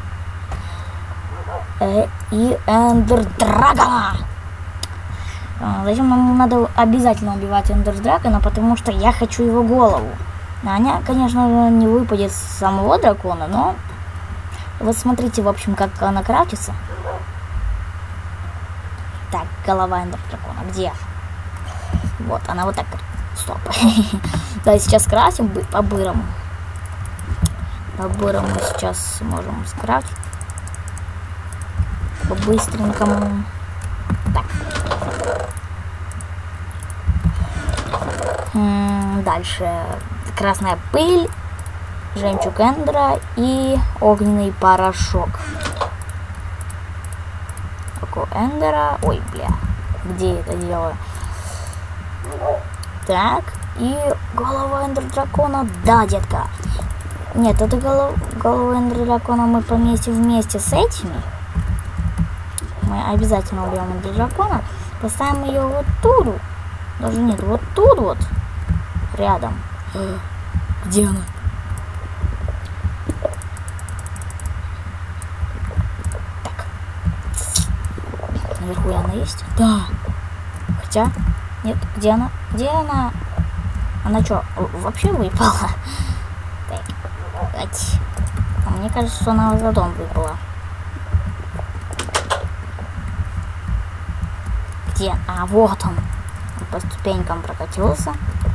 Speaker 1: и Эндер Драгона. Зачем нам надо обязательно убивать Эндер Драгона? Потому что я хочу его голову. Она, конечно, не выпадет с самого дракона, но вот смотрите, в общем, как она крафтится. Так, голова Эндер Дракона, где? Вот, она вот так. Стоп. Да, сейчас крафтим по-бырому. По-бырому сейчас можем скрафтить. По-быстренькому. Так. Дальше красная пыль, жемчуг Эндера и огненный порошок. Око Эндера. Ой, бля. Где я это делаю? Так, и голова Эндер Дракона. Да, детка. Нет, это голову Эндер Дракона мы поместим вместе с этими. Мы обязательно убьем Эндер Дракона. Поставим ее вот тут. Даже нет, вот тут вот. Рядом. Где она? Так. Наверху она есть? Да. Хотя... Нет, где она? Где она? Она что, вообще выпала? Так, мне кажется, что она за дом выпала. Где? А, вот он. Он по ступенькам прокатился.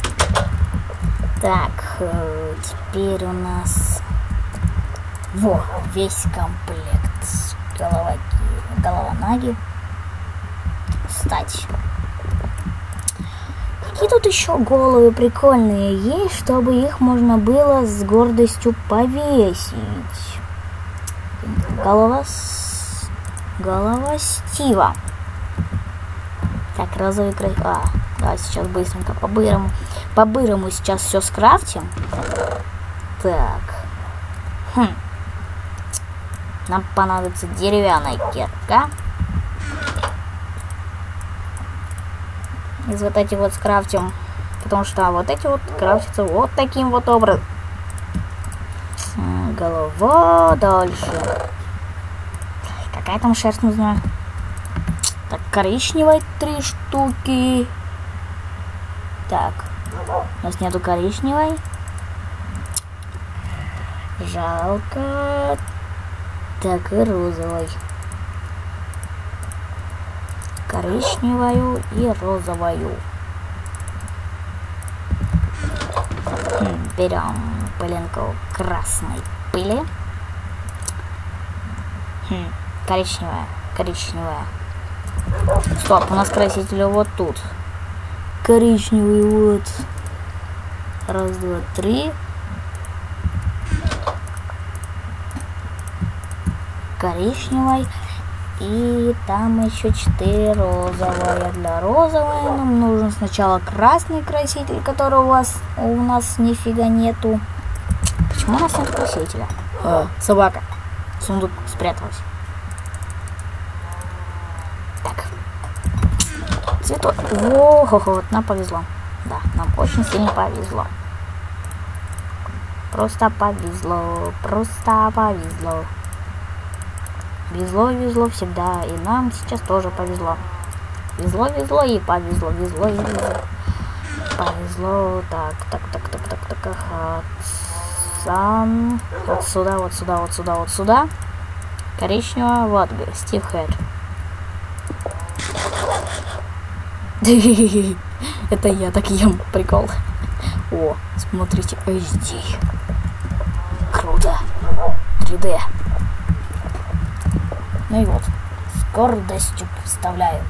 Speaker 1: Так, теперь у нас... Во, весь комплект. Голова-ноги. Кстати. Какие тут еще головы прикольные есть, чтобы их можно было с гордостью повесить. Голова Стива. Так, розовый край. Давай сейчас быстренько по-бырому. По-бырому сейчас все скрафтим. Так. Нам понадобится деревянная кирка. Из вот этих вот скрафтим. Потому что вот эти вот крафтятся вот таким вот образом. Голова дальше. Какая там шерсть нужна? Так, коричневой 3 штуки. Так. У нас нету коричневой. Жалко. Так, и розовой. Коричневую и розовую. Берем пылинку красной пыли. Коричневая. Коричневая. Стоп, у нас краситель вот тут. Коричневый вот. Раз, два, три. Коричневой. И там еще 4 розовые. Для розовой нам нужен сначала красный краситель, который у нас нифига нету. Почему у нас нет красителя? Собака. Сундук спряталась. Так. Цветок. О, вот нам повезло. Да, нам очень сильно повезло. Просто повезло. Просто повезло. Везло всегда, и нам сейчас тоже повезло. Везло и повезло, везло и везло. Повезло, так, ага. Сам, вот сюда. Коричневая, вот, Стив Хэт. Это я так ем, прикол. О, смотрите, HD. Круто. 3D. Ну и вот, с гордостью вставляю.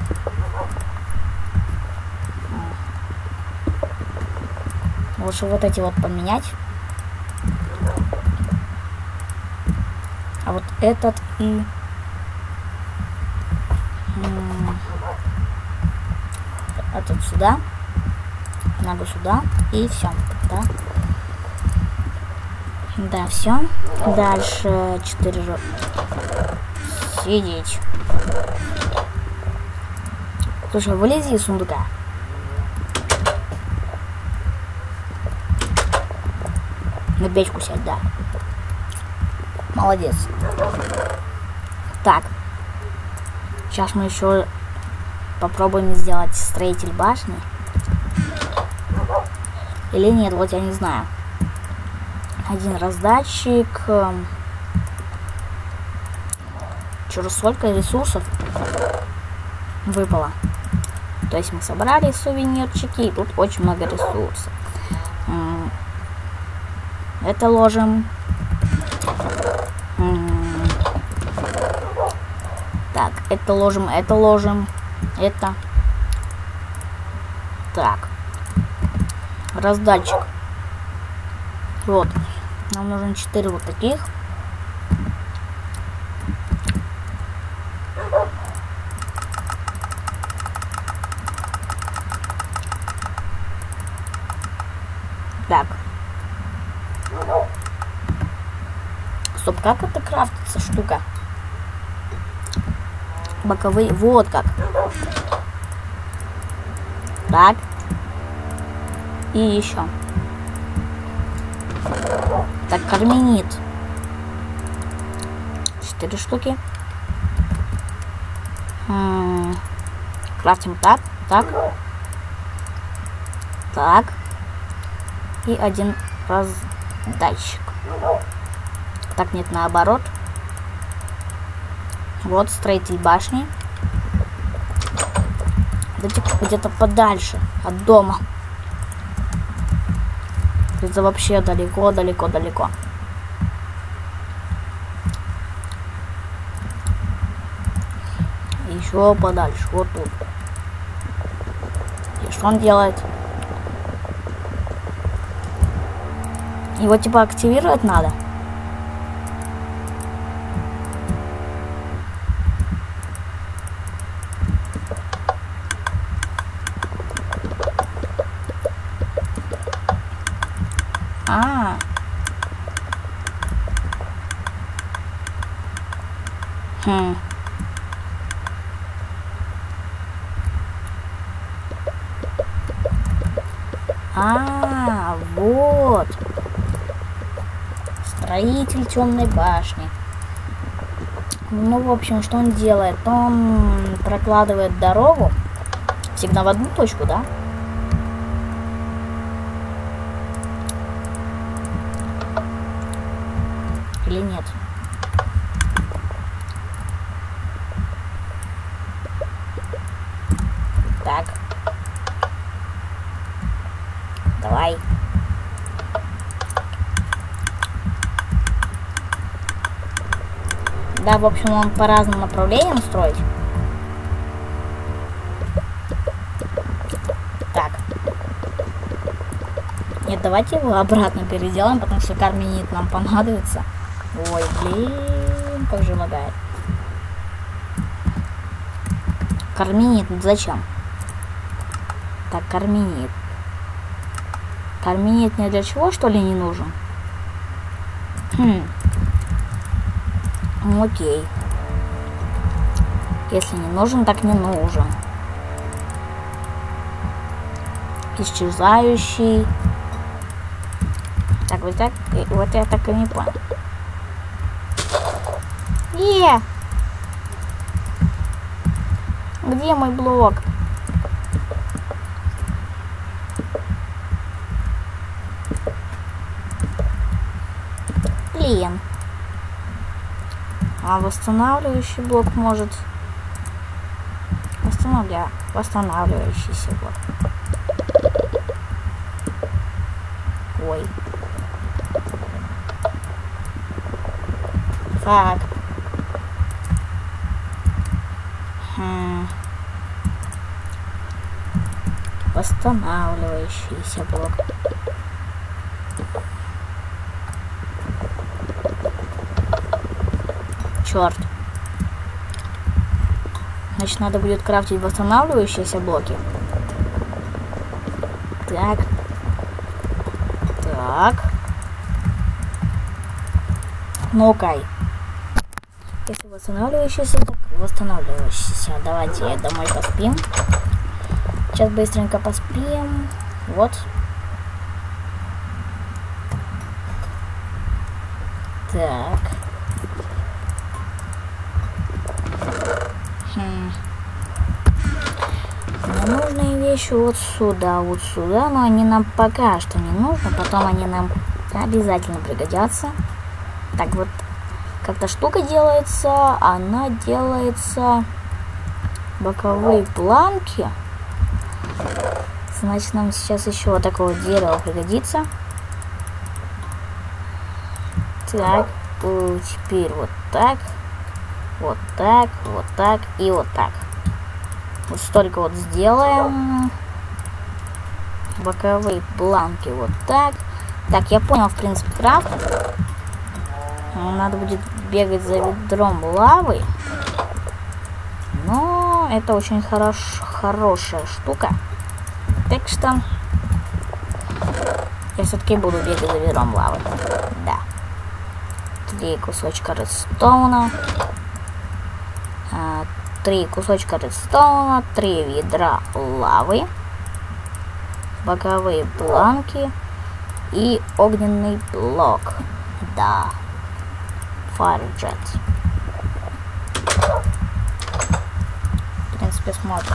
Speaker 1: Лучше вот эти вот поменять. А вот этот и... этот сюда. Ногу сюда. И все. Да, да, все. Дальше 4 же. Сидеть. Слушай, вылези из сундука. На печку сядь, да. Молодец. Так. Сейчас мы еще попробуем сделать строитель башни. Или нет, вот я не знаю. Один раздатчик. Через сколько ресурсов выпало. То есть мы собрали сувенирчики, и тут очень много ресурсов. Это ложим. Так, это ложим, это ложим. Это. Так. Раздатчик. Вот. Нам нужно 4 вот таких. Так. Стоп, как это крафтится штука? Боковые, вот как. Так. И еще. Так, карменит. 4 штуки. Крафтим так, так. Так. И один раздатчик. Так, нет, наоборот. Вот строитель башни. Где-то подальше от дома. Это вообще далеко. Еще подальше, вот тут. И что он делает? Его типа активировать надо. Вот. Строитель темной башни. Ну, в общем, что он делает? Он прокладывает дорогу всегда в одну точку, да? Или нет? Так. Давай. Да, в общем, он по разным направлениям строить. Так. Нет, давайте его обратно переделаем, потому что карминит нам понадобится. Ой, блин, как же лагает. Карминит, зачем? Так, карминит. Карминит ни для чего, что ли, не нужен? Ну, окей. Если не нужен, так не нужен. Исчезающий. Так, вот так. Вот я так и не понял. Где мой блок? Блин. А восстанавливающий блок может... Восстанавливающийся блок. Ой. Так. Восстанавливающийся блок. Черт. Значит, надо будет крафтить восстанавливающиеся блоки. Так. Так. Ну, окей. Если восстанавливающийся, так восстанавливающийся. Давайте домой поспим. Сейчас быстренько поспим. Вот. Так. Ненужные вещи вот сюда, но они нам пока что не нужны, потом они нам обязательно пригодятся. Так, вот как-то штука делается, она делается боковые планки. Значит, нам сейчас еще вот такого дерева пригодится. Так, теперь вот так. Вот так, вот так и вот так. Вот столько вот сделаем. Боковые планки вот так. Так, я понял, в принципе, крафт. Надо будет бегать за ведром лавы. Но это очень хорошая штука. Так что я все-таки буду бегать за ведром лавы. Да. 3 кусочка редстоуна. 3 кусочка редстоуна, 3 ведра лавы, боковые планки и огненный блок. Да. Firejet. В принципе, смотрим.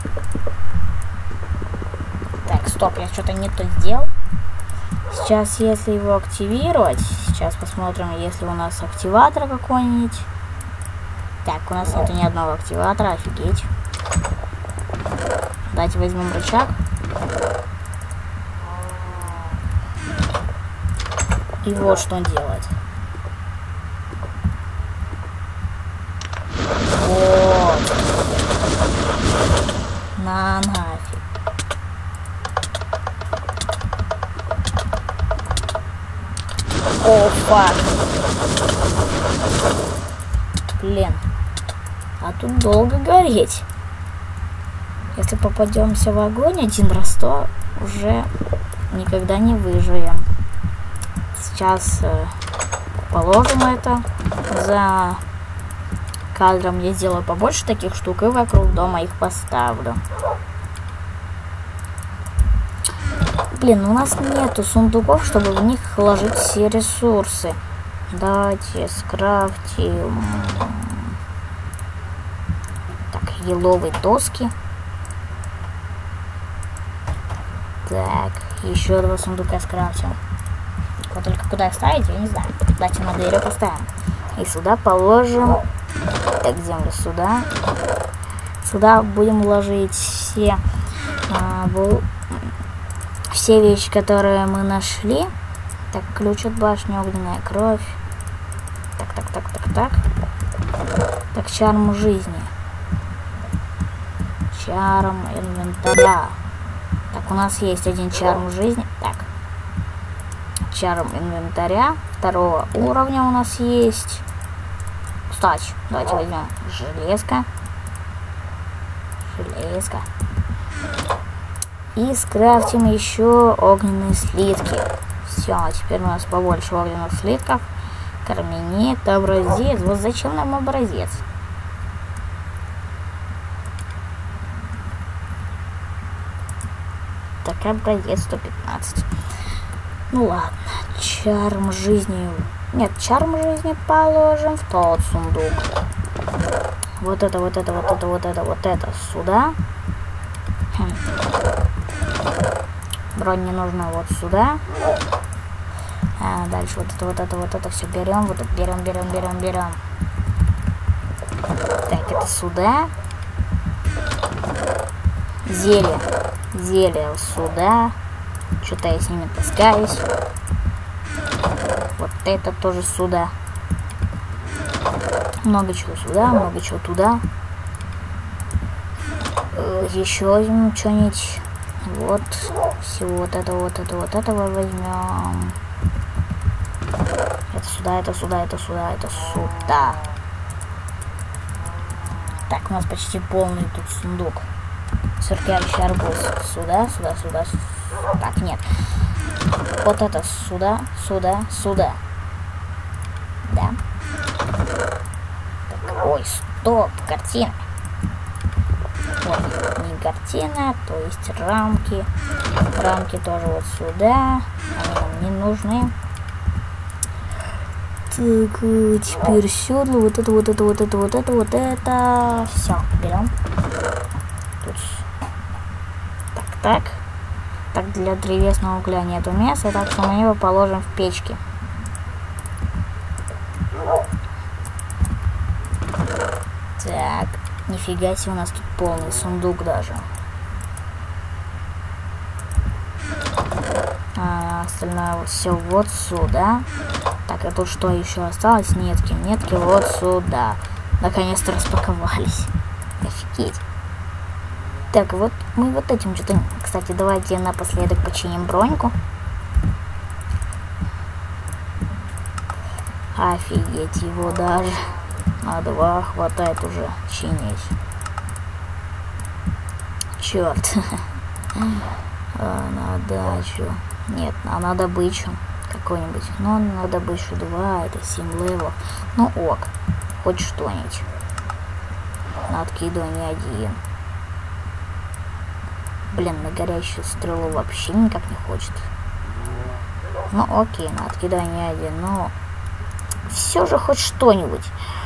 Speaker 1: Так, стоп, я что-то не то сделал. Сейчас, если его активировать, сейчас посмотрим, если у нас активатор какой-нибудь. Так, у нас нету ни одного активатора, офигеть. Давайте возьмем рычаг. И вот что он делает. Вот. На нафиг. О, фак. Блин. А тут долго гореть. Если попадемся в огонь один раз, то уже никогда не выживем. Сейчас положим это за кадром я сделаю побольше таких штук и вокруг дома их поставлю. Блин, у нас нету сундуков, чтобы в них ложить все ресурсы. Давайте скрафтим так, еловые доски. Так, еще 2 сундука скрафтим. Вот только куда их ставить, я не знаю. Давайте на дверь поставим. И сюда положим. Так, землю сюда. Сюда будем ложить все вещи, которые мы нашли. Так, ключ от башни, огненная кровь. Так. Так, чарм жизни. Чарм инвентаря. Так, у нас есть один чарм жизни. Так. Чарм инвентаря. 2 уровня у нас есть. Кстати, давайте возьмем железка. И скрафтим еще огненные слитки. Все, теперь у нас побольше огненных слитков. Карменит, образец. Вот зачем нам образец? Так, образец 115. Ну ладно, чарм жизни. Нет, чарм жизни положим в тот сундук. Вот это сюда. Бронь не нужна, вот сюда. А дальше вот это все берем. Вот это берем. Так, это сюда. Зелье сюда. Что-то я с ними таскаюсь. Вот это тоже сюда. Много чего сюда, много чего туда. Еще возьмем что-нибудь. Вот. Все вот это возьмем. Это сюда. Так, у нас почти полный тут сундук. Сверкающий арбуз. Сюда. Так, нет. Вот это сюда. Да. Так, ой, стоп, картина. Ой, не картина, то есть рамки. Рамки тоже вот сюда. Они нам не нужны. Так, теперь сюда. Вот это. Все, берем. Тут. Так. Так, для древесного угля нету места, так что мы его положим в печки. Так, нифига себе, у нас тут полный сундук даже. А остальное вот все вот сюда. Так, а тут что еще осталось? Нетки вот сюда. Наконец-то распаковались. Офигеть. Так, вот мы вот этим что-то... Кстати, давайте напоследок починим броньку. Офигеть, его даже на 2 хватает уже чинить. Черт. На дачу. Нет, на добычу какой-нибудь. Ну, на добычу 2, это 7 левелов. Ну ок, хоть что-нибудь. На откидывание 1. Блин, на горящую стрелу вообще никак не хочет. Ну окей, на откидывание 1. Но все же хоть что-нибудь.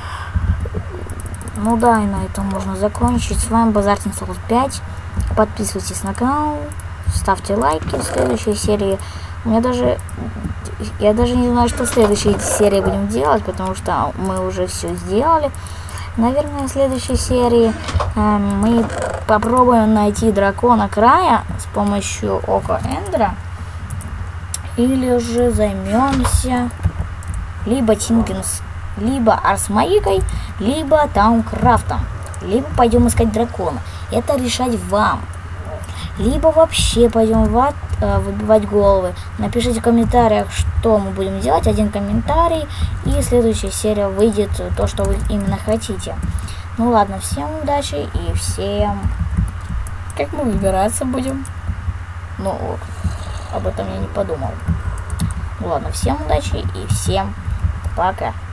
Speaker 1: Ну да, и на этом можно закончить. С вами Базартин Souls 5. Подписывайтесь на канал, ставьте лайки в следующей серии. Я даже не знаю, что в следующей серии будем делать, потому что мы уже все сделали. Наверное, в следующей серии мы попробуем найти дракона края с помощью ока Эндера. Или же займемся либо либо Арсмаикой, либо Таумкрафтом. Либо пойдем искать дракона. Это решать вам. Либо вообще пойдем выбивать головы. Напишите в комментариях, что мы будем делать. 1 комментарий. И следующая серия выйдет то, что вы именно хотите. Ну ладно, всем удачи и всем... Как мы выбираться будем? Ну, об этом я не подумал. Ну ладно, всем удачи и всем пока.